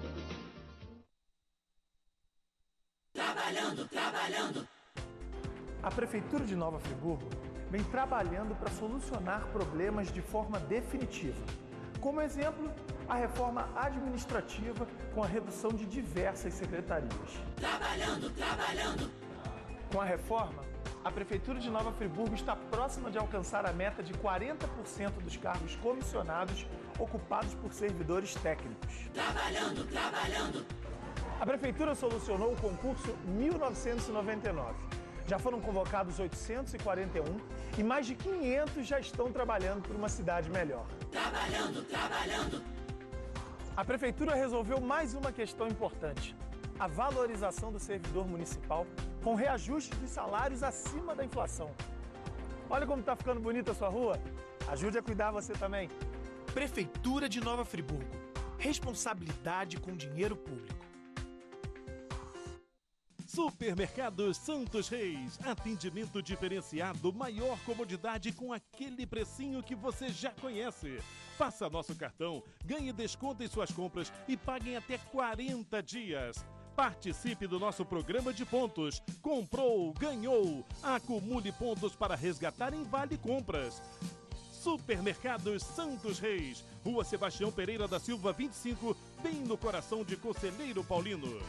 Trabalhando, trabalhando. A Prefeitura de Nova Friburgo vem trabalhando para solucionar problemas de forma definitiva. Como exemplo, a reforma administrativa com a redução de diversas secretarias. Trabalhando, trabalhando. Com a reforma, a Prefeitura de Nova Friburgo está próxima de alcançar a meta de quarenta por cento dos cargos comissionados ocupados por servidores técnicos. Trabalhando, trabalhando. A Prefeitura solucionou o concurso mil novecentos e noventa e nove. Já foram convocados oitocentos e quarenta e um e mais de quinhentos já estão trabalhando por uma cidade melhor. Trabalhando, trabalhando. A Prefeitura resolveu mais uma questão importante: a valorização do servidor municipal com reajuste de salários acima da inflação. Olha como está ficando bonita a sua rua. Ajude a cuidar você também. Prefeitura de Nova Friburgo. Responsabilidade com dinheiro público. Supermercados Santos Reis. Atendimento diferenciado, maior comodidade com aquele precinho que você já conhece. Faça nosso cartão, ganhe desconto em suas compras e pague em até quarenta dias. Participe do nosso programa de pontos. Comprou, ganhou. Acumule pontos para resgatar em Vale Compras. Supermercados Santos Reis. Rua Sebastião Pereira da Silva, vinte e cinco, bem no coração de Conselheiro Paulino.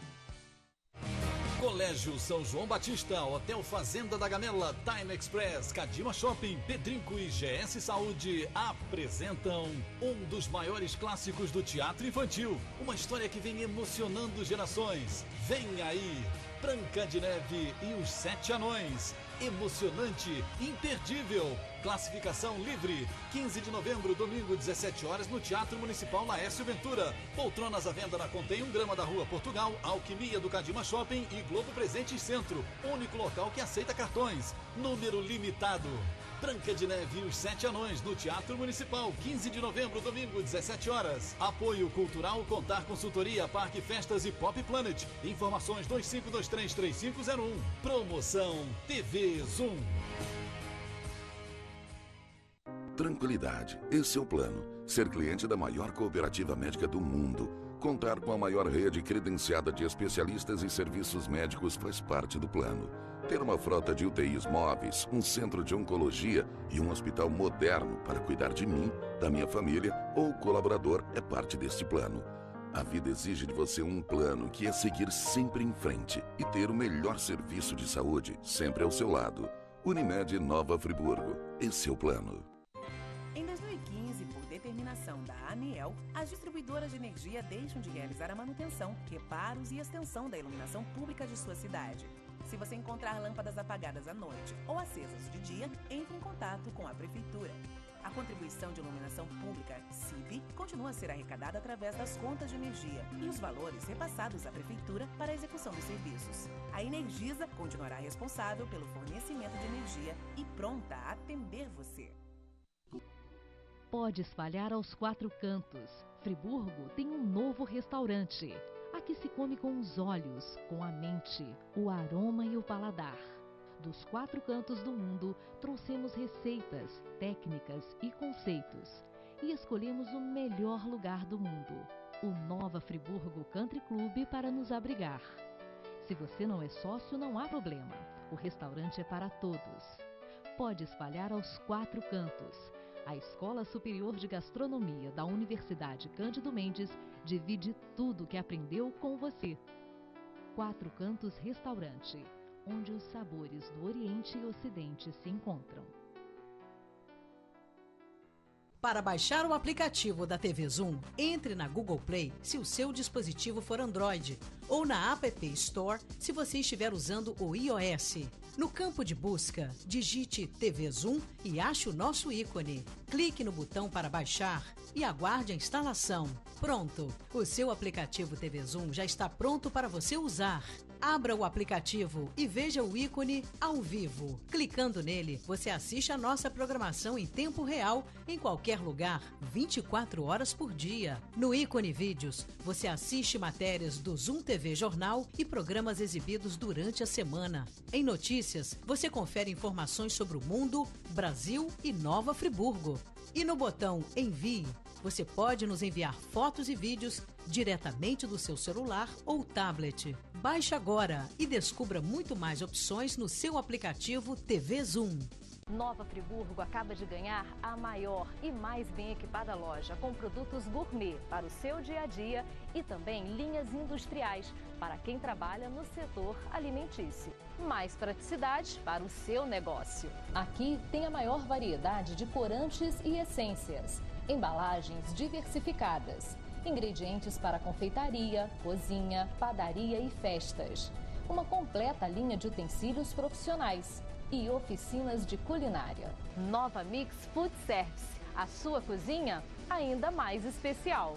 Colégio São João Batista, Hotel Fazenda da Gamela, Time Express, Cadima Shopping, Pedrinco e G S Saúde apresentam um dos maiores clássicos do teatro infantil. Uma história que vem emocionando gerações. Vem aí, Branca de Neve e os Sete Anões. Emocionante, imperdível. Classificação livre. quinze de novembro, domingo, dezessete horas, no Teatro Municipal Laércio Ventura. Poltronas à venda na Contém um Grama da Rua Portugal, Alquimia do Cadima Shopping e Globo Presentes Centro. Único local que aceita cartões. Número limitado. Branca de Neve e os Sete Anões, no Teatro Municipal, quinze de novembro, domingo, dezessete horas. Apoio Cultural Contar Consultoria, Parque Festas e Pop Planet. Informações dois cinco dois três, três cinco zero um. Promoção T V Zoom. Tranquilidade, esse é o plano. Ser cliente da maior cooperativa médica do mundo. Contar com a maior rede credenciada de especialistas em serviços médicos faz parte do plano. Ter uma frota de U T Is móveis, um centro de oncologia e um hospital moderno para cuidar de mim, da minha família ou colaborador é parte deste plano. A vida exige de você um plano que é seguir sempre em frente e ter o melhor serviço de saúde sempre ao seu lado. Unimed Nova Friburgo. Esse é o plano. Em dois mil e quinze, por determinação da ANEEL, as distribuidoras de energia deixam de realizar a manutenção, reparos e extensão da iluminação pública de sua cidade. Se você encontrar lâmpadas apagadas à noite ou acesas de dia, entre em contato com a Prefeitura. A contribuição de iluminação pública, C I B, continua a ser arrecadada através das contas de energia e os valores repassados à Prefeitura para a execução dos serviços. A Energisa continuará responsável pelo fornecimento de energia e pronta a atender você. Pode espalhar aos quatro cantos. Friburgo tem um novo restaurante. Aqui se come com os olhos, com a mente, o aroma e o paladar. Dos quatro cantos do mundo, trouxemos receitas, técnicas e conceitos. E escolhemos o melhor lugar do mundo, o Nova Friburgo Country Club, para nos abrigar. Se você não é sócio, não há problema. O restaurante é para todos. Pode espalhar aos quatro cantos. A Escola Superior de Gastronomia da Universidade Cândido Mendes divide tudo que aprendeu com você. Quatro Cantos Restaurante, onde os sabores do Oriente e Ocidente se encontram. Para baixar o aplicativo da T V Zoom, entre na Google Play se o seu dispositivo for Android ou na App Store se você estiver usando o iOS. No campo de busca, digite T V Zoom e ache o nosso ícone. Clique no botão para baixar e aguarde a instalação. Pronto! O seu aplicativo T V Zoom já está pronto para você usar. Abra o aplicativo e veja o ícone ao vivo. Clicando nele, você assiste a nossa programação em tempo real, em qualquer lugar, vinte e quatro horas por dia. No ícone Vídeos, você assiste matérias do Zoom T V Jornal e programas exibidos durante a semana. Em Notícias, você confere informações sobre o mundo, Brasil e Nova Friburgo. E no botão Envie, você pode nos enviar fotos e vídeos diretamente do seu celular ou tablet. Baixe agora e descubra muito mais opções no seu aplicativo T V Zoom. Nova Friburgo acaba de ganhar a maior e mais bem equipada loja com produtos gourmet para o seu dia a dia e também linhas industriais para quem trabalha no setor alimentício. Mais praticidade para o seu negócio. Aqui tem a maior variedade de corantes e essências, embalagens diversificadas, ingredientes para confeitaria, cozinha, padaria e festas. Uma completa linha de utensílios profissionais e oficinas de culinária. Nova Mix Food Service, a sua cozinha ainda mais especial.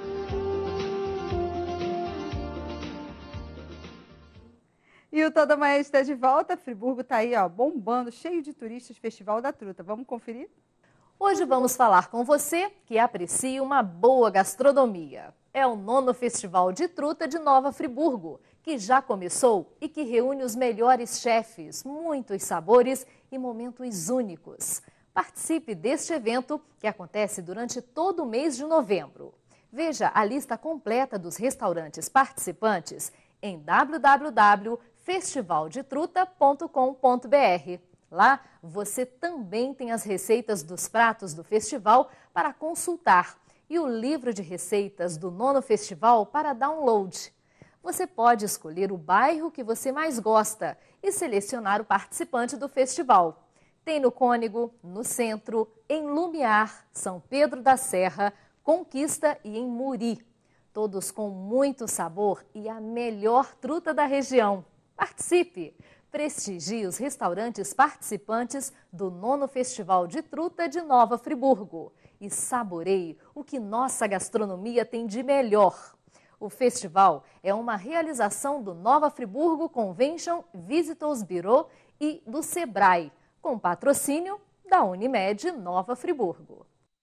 E o Toda Manhã está de volta. Friburgo está aí, ó, bombando, cheio de turistas, Festival da Truta. Vamos conferir? Hoje vamos falar com você que aprecia uma boa gastronomia. É o nono Festival de Truta de Nova Friburgo, que já começou e que reúne os melhores chefes, muitos sabores e momentos únicos. Participe deste evento que acontece durante todo o mês de novembro. Veja a lista completa dos restaurantes participantes em w w w ponto festival de truta ponto com ponto b r. Lá você também tem as receitas dos pratos do festival para consultar e o livro de receitas do nono festival para download. Você pode escolher o bairro que você mais gosta e selecionar o participante do festival. Tem no Cônego, no Centro, em Lumiar, São Pedro da Serra, Conquista e em Muri. Todos com muito sabor e a melhor truta da região. Participe! Prestigie os restaurantes participantes do nono Festival de Truta de Nova Friburgo e saboreie o que nossa gastronomia tem de melhor. O festival é uma realização do Nova Friburgo Convention Visitors Bureau e do Sebrae, com patrocínio da Unimed Nova Friburgo.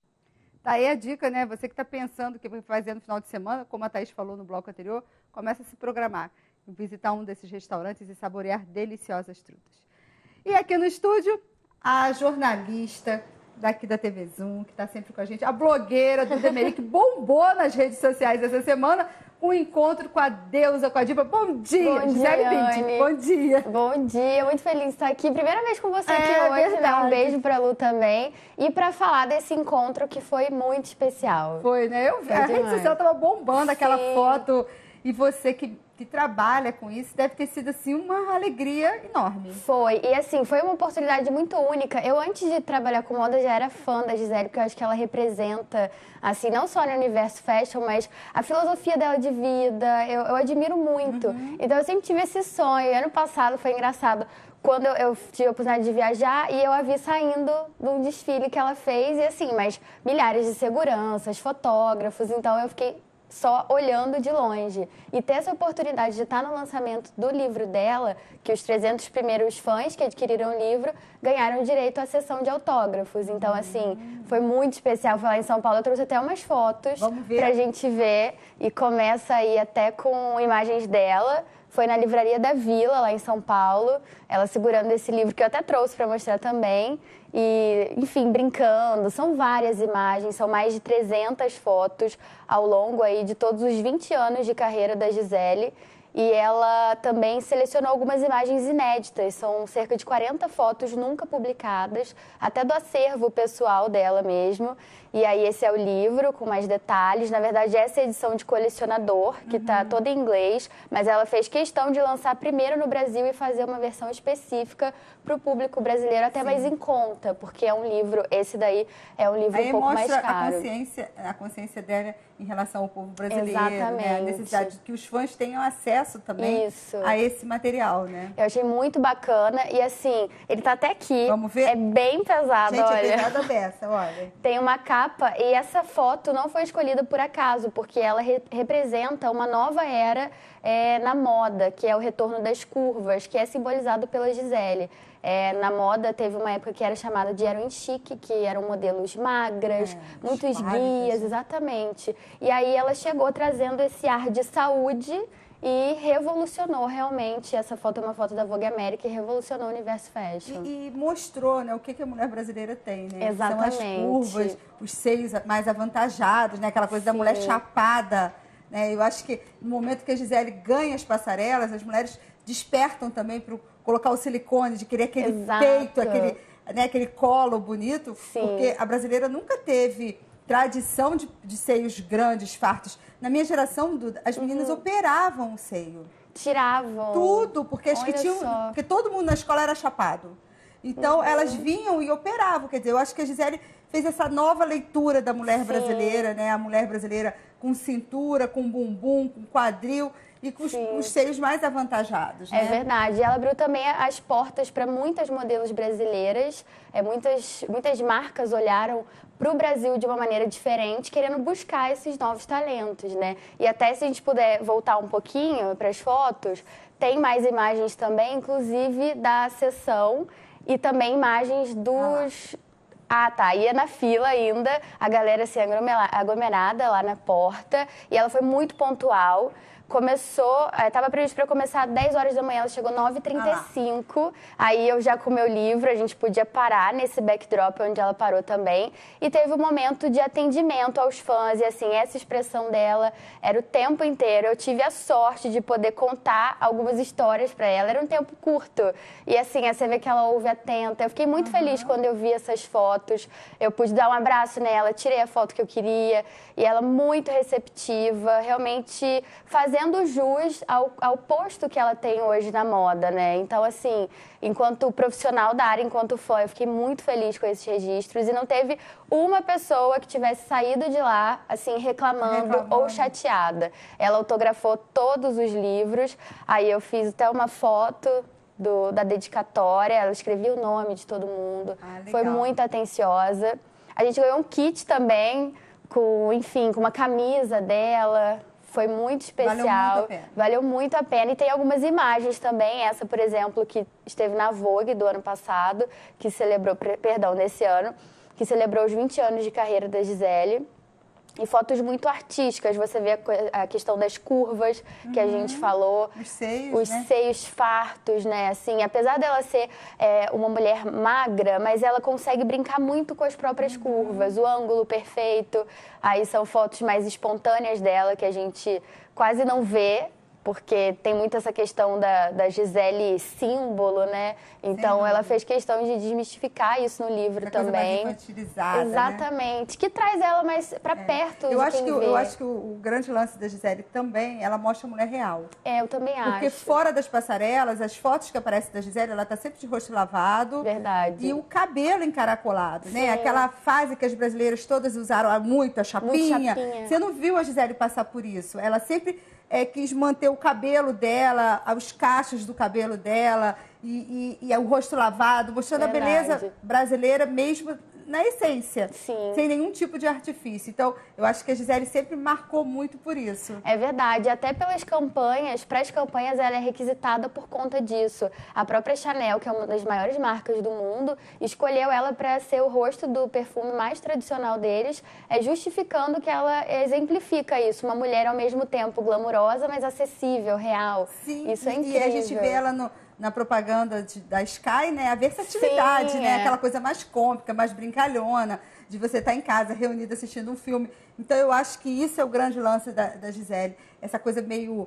Tá aí a dica, né? Você que está pensando o que vai fazer no final de semana, como a Thaís falou no bloco anterior, começa a se programar, visitar um desses restaurantes e saborear deliciosas trutas. E aqui no estúdio, a jornalista daqui da T V Zoom, que está sempre com a gente, a blogueira do Demeri, que bombou nas redes sociais essa semana, um encontro com a deusa, com a diva. Bom dia, Bom Gisele dia, Bündchen. Bom dia. Bom dia, muito feliz de estar aqui. Primeira vez com você É, aqui hoje, né? verdade. Um beijo pra Lu também. E pra falar desse encontro que foi muito especial. Foi, né? Eu vi, Foi a rede demais. social estava bombando aquela Sim. foto. E você que, que trabalha com isso, deve ter sido, assim, uma alegria enorme. Foi, e assim, foi uma oportunidade muito única. Eu, antes de trabalhar com moda, já era fã da Gisele, porque eu acho que ela representa, assim, não só no universo fashion, mas a filosofia dela de vida, eu, eu admiro muito. Uhum. Então, eu sempre tive esse sonho. E ano passado foi engraçado, quando eu, eu tive a oportunidade de viajar e eu a vi saindo de um desfile que ela fez, e assim, mas milhares de seguranças, fotógrafos, então eu fiquei só olhando de longe. E ter essa oportunidade de estar no lançamento do livro dela, que os trezentos primeiros fãs que adquiriram o livro ganharam direito à sessão de autógrafos. Então, assim, foi muito especial. Foi lá em São Paulo, eu trouxe até umas fotos pra gente ver. E começa aí até com imagens dela. Foi na Livraria da Vila, lá em São Paulo, ela segurando esse livro que eu até trouxe para mostrar também. E, enfim, brincando. São várias imagens, são mais de trezentas fotos ao longo aí de todos os vinte anos de carreira da Gisele. E ela também selecionou algumas imagens inéditas, são cerca de quarenta fotos nunca publicadas, até do acervo pessoal dela mesmo. E aí esse é o livro com mais detalhes. Na verdade, essa é a edição de colecionador, que está Uhum. toda em inglês, mas ela fez questão de lançar primeiro no Brasil e fazer uma versão específica para o público brasileiro, até Sim. mais em conta, porque é um livro, esse daí é um livro Aí um pouco mais mostra caro. a consciência, a consciência dela em relação ao povo brasileiro, né? A Exatamente. necessidade de que os fãs tenham acesso também Isso. a esse material, né? Eu achei muito bacana e assim, ele tá até aqui. Vamos ver? É bem pesado, Gente, olha. é pesada dessa, olha. Tem uma capa e essa foto não foi escolhida por acaso, porque ela re- representa uma nova era é, na moda, que é o retorno das curvas, que é simbolizado pela Gisele. É, na moda teve uma época que era chamada de heroin chic, que eram modelos magras, É, muitos esquálidas. guias, exatamente. E aí ela chegou trazendo esse ar de saúde e revolucionou realmente. Essa foto é uma foto da Vogue América e revolucionou o universo fashion. E, e mostrou, né, o que, que a mulher brasileira tem, né? Exatamente. São as curvas, os seios mais avantajados, né? Aquela coisa da Sim. mulher chapada, né? Eu acho que no momento que a Gisele ganha as passarelas, as mulheres despertam também para colocar o silicone, de querer aquele Exato. peito, aquele, né, aquele colo bonito, Sim. porque a brasileira nunca teve tradição de, de seios grandes, fartos. Na minha geração, Duda, as meninas Uhum. operavam o seio. Tiravam. Tudo, porque acho que Olha tinham, só. porque todo mundo na escola era chapado. Então, Uhum. elas vinham e operavam. Quer dizer, eu acho que a Gisele fez essa nova leitura da mulher Sim. brasileira, né? A mulher brasileira com cintura, com bumbum, com quadril e com os, os seios mais avantajados, né? É verdade. Ela abriu também as portas para muitas modelos brasileiras. É, muitas, muitas marcas olharam para o Brasil de uma maneira diferente, querendo buscar esses novos talentos, né? E até se a gente puder voltar um pouquinho para as fotos, tem mais imagens também, inclusive da sessão e também imagens dos... Ah, tá. Ia na fila ainda, a galera assim, aglomerada lá na porta, e ela foi muito pontual. Começou, estava previsto para começar às dez horas da manhã, ela chegou nove e trinta e cinco. Ah. Aí eu já com o meu livro, a gente podia parar nesse backdrop onde ela parou também. E teve um momento de atendimento aos fãs, e assim, essa expressão dela era o tempo inteiro. Eu tive a sorte de poder contar algumas histórias para ela, era um tempo curto. E assim, você vê que ela ouve atenta. Eu fiquei muito uhum. feliz quando eu vi essas fotos. Eu pude dar um abraço nela, tirei a foto que eu queria. E ela muito receptiva, realmente fazendo fazendo jus ao, ao posto que ela tem hoje na moda, né? Então, assim, enquanto profissional da área, enquanto fã, eu fiquei muito feliz com esses registros e não teve uma pessoa que tivesse saído de lá, assim, reclamando, reclamando. ou chateada. Ela autografou todos os livros, aí eu fiz até uma foto do, da dedicatória, ela escrevia o nome de todo mundo, ah, foi muito atenciosa. A gente ganhou um kit também, com, enfim, com uma camisa dela. Foi muito especial, valeu muito a pena. Valeu muito a pena. E tem algumas imagens também, essa, por exemplo, que esteve na Vogue do ano passado, que celebrou, perdão, desse ano, que celebrou os vinte anos de carreira da Gisele. E fotos muito artísticas, você vê a, a questão das curvas uhum. que a gente falou. Os seios, Os né? seios fartos, né? Assim, apesar dela ser é, uma mulher magra, mas ela consegue brincar muito com as próprias uhum. curvas, o ângulo perfeito. Aí são fotos mais espontâneas dela, que a gente quase não vê, porque tem muito essa questão da, da Gisele símbolo, né? Então, Sim, ela fez questão de desmistificar isso no livro essa também. Coisa mais infantilizada, Exatamente. Né? Que traz ela mais para é. perto eu de acho quem que, vê. Eu acho que o, o grande lance da Gisele também, ela mostra a mulher real. É, eu também acho. Porque fora das passarelas, as fotos que aparecem da Gisele, ela tá sempre de rosto lavado. Verdade. E o cabelo encaracolado, Sim. né? Aquela fase que as brasileiras todas usaram muito, a chapinha. Muito chapinha. Você não viu a Gisele passar por isso. Ela sempre... É, quis manter o cabelo dela, os cachos do cabelo dela e, e, e o rosto lavado, mostrando Verdade. a beleza brasileira mesmo na essência, Sim. sem nenhum tipo de artifício. Então, eu acho que a Gisele sempre marcou muito por isso. É verdade, até pelas campanhas, para as campanhas ela é requisitada por conta disso. A própria Chanel, que é uma das maiores marcas do mundo, escolheu ela para ser o rosto do perfume mais tradicional deles, é justificando que ela exemplifica isso, uma mulher ao mesmo tempo glamurosa, mas acessível, real. Sim, isso é e, incrível. E a gente vê ela no... na propaganda de, da Sky, né, a versatilidade, Sim, né, é. aquela coisa mais cômica, mais brincalhona, de você estar em casa, reunida, assistindo um filme. Então, eu acho que isso é o grande lance da, da Gisele, essa coisa meio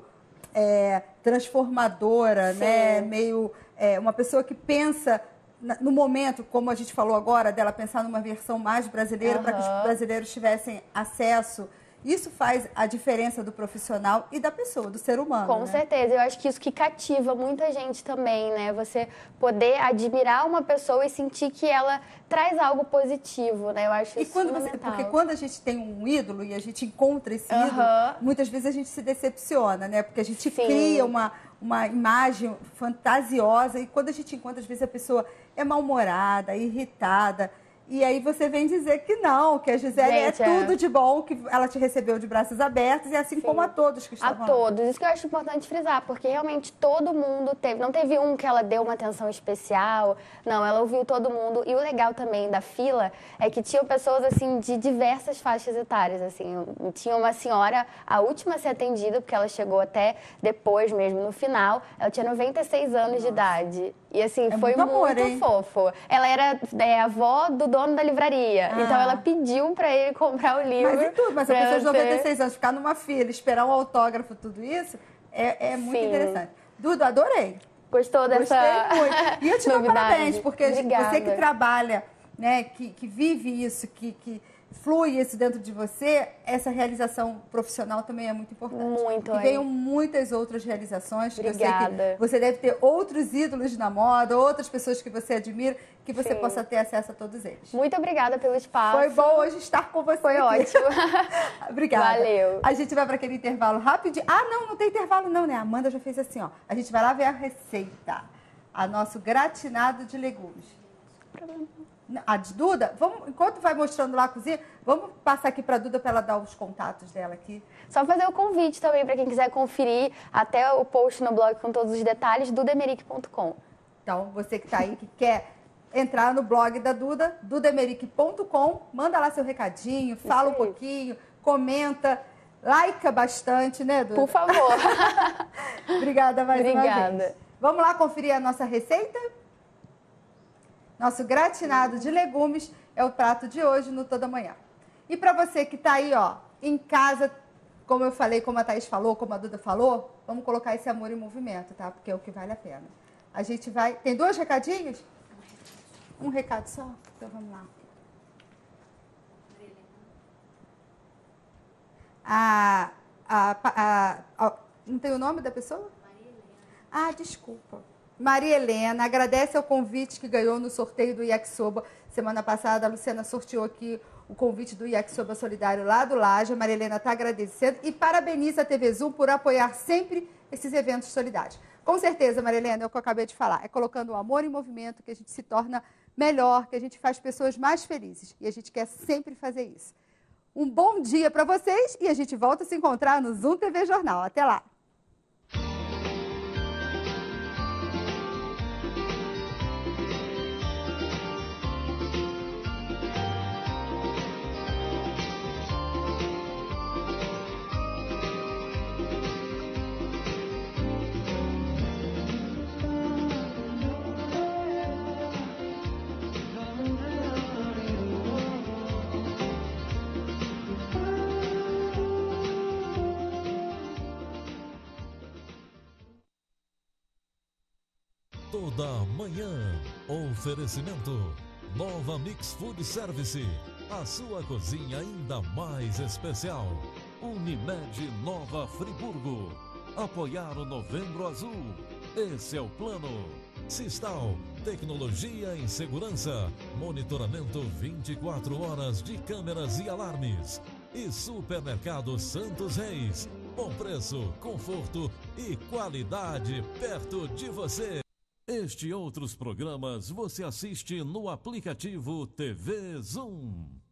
é, transformadora, Sim. né, meio é, uma pessoa que pensa na, no momento, como a gente falou agora, dela pensar numa versão mais brasileira, uhum. para que os brasileiros tivessem acesso. Isso faz a diferença do profissional e da pessoa, do ser humano. Com né? certeza. Eu acho que isso que cativa muita gente também, né? Você poder admirar uma pessoa e sentir que ela traz algo positivo, né? Eu acho e isso quando fundamental. Você, porque quando a gente tem um ídolo e a gente encontra esse uhum. ídolo, muitas vezes a gente se decepciona, né? Porque a gente Sim. cria uma, uma imagem fantasiosa e quando a gente encontra, às vezes a pessoa é mal-humorada, irritada. E aí você vem dizer que não, que a Gisele Gente, é tudo é. de bom, que ela te recebeu de braços abertos, e assim Sim. como a todos que estavam A todos. Isso que eu acho importante frisar, porque realmente todo mundo teve. Não teve um que ela deu uma atenção especial, não, ela ouviu todo mundo. E o legal também da fila é que tinham pessoas, assim, de diversas faixas etárias, assim. Tinha uma senhora, a última a ser atendida, porque ela chegou até depois mesmo, no final, ela tinha noventa e seis anos Nossa. de idade. E assim, É foi muito amor, muito hein? fofo. Ela era é, avó do dono da livraria. Ah. Então ela pediu pra ele comprar o livro. Mas e tudo, mas a pra pessoa de ela ter- noventa e seis anos ficar numa fila, esperar um autógrafo, tudo isso, é, é muito Sim. interessante. Duda, adorei. Gostou dessa Gostei muito. E eu te dou novidade? parabéns, porque Obrigada. você que trabalha, né, que, que vive isso, que, que flui isso dentro de você, essa realização profissional também é muito importante. Muito, E hein? venham muitas outras realizações. Que eu sei que Obrigada. você deve ter outros ídolos na moda, outras pessoas que você admira, que você Sim. possa ter acesso a todos eles. Muito obrigada pelo espaço. Foi bom hoje estar com você. Foi aqui. ótimo. Obrigada. Valeu. A gente vai para aquele intervalo rapidinho. Ah, não, não tem intervalo não, né? A Amanda já fez assim, ó. A gente vai lá ver a receita. A nosso gratinado de legumes. A de Duda, vamos, enquanto vai mostrando lá a cozinha, vamos passar aqui para a Duda para ela dar os contatos dela aqui. Só fazer o convite também para quem quiser conferir até o post no blog com todos os detalhes, dudemeric ponto com. Então, você que está aí, que quer entrar no blog da Duda, dudemeric ponto com, manda lá seu recadinho, fala um pouquinho, comenta, likeia bastante, né, Duda? Por favor. Obrigada mais uma Obrigada. vez. Vamos lá conferir a nossa receita? Nosso gratinado de legumes é o prato de hoje no Toda Manhã. E para você que está aí, ó, em casa, como eu falei, como a Thaís falou, como a Duda falou, vamos colocar esse amor em movimento, tá? Porque é o que vale a pena. A gente vai... Tem dois recadinhos? Um recado só? Então vamos lá. A, a, a, a, não tem o nome da pessoa? Maria Helena. Ah, desculpa. Maria Helena, agradece ao convite que ganhou no sorteio do Yakisoba. Semana passada, a Luciana sorteou aqui o convite do Yakisoba Solidário lá do Laje. A Maria Helena está agradecendo e parabeniza a T V Zoom por apoiar sempre esses eventos solidários. Com certeza, Maria Helena, é o que eu acabei de falar. É colocando o amor em movimento que a gente se torna melhor, que a gente faz pessoas mais felizes. E a gente quer sempre fazer isso. Um bom dia para vocês e a gente volta a se encontrar no Zoom T V Jornal. Até lá! Toda manhã, oferecimento Nova Mix Food Service, a sua cozinha ainda mais especial. Unimed Nova Friburgo, apoiar o Novembro Azul, esse é o plano. Sistal, tecnologia em segurança, monitoramento vinte e quatro horas de câmeras e alarmes. E Supermercado Santos Reis, bom preço, conforto e qualidade perto de você. Este e outros programas você assiste no aplicativo T V Zoom.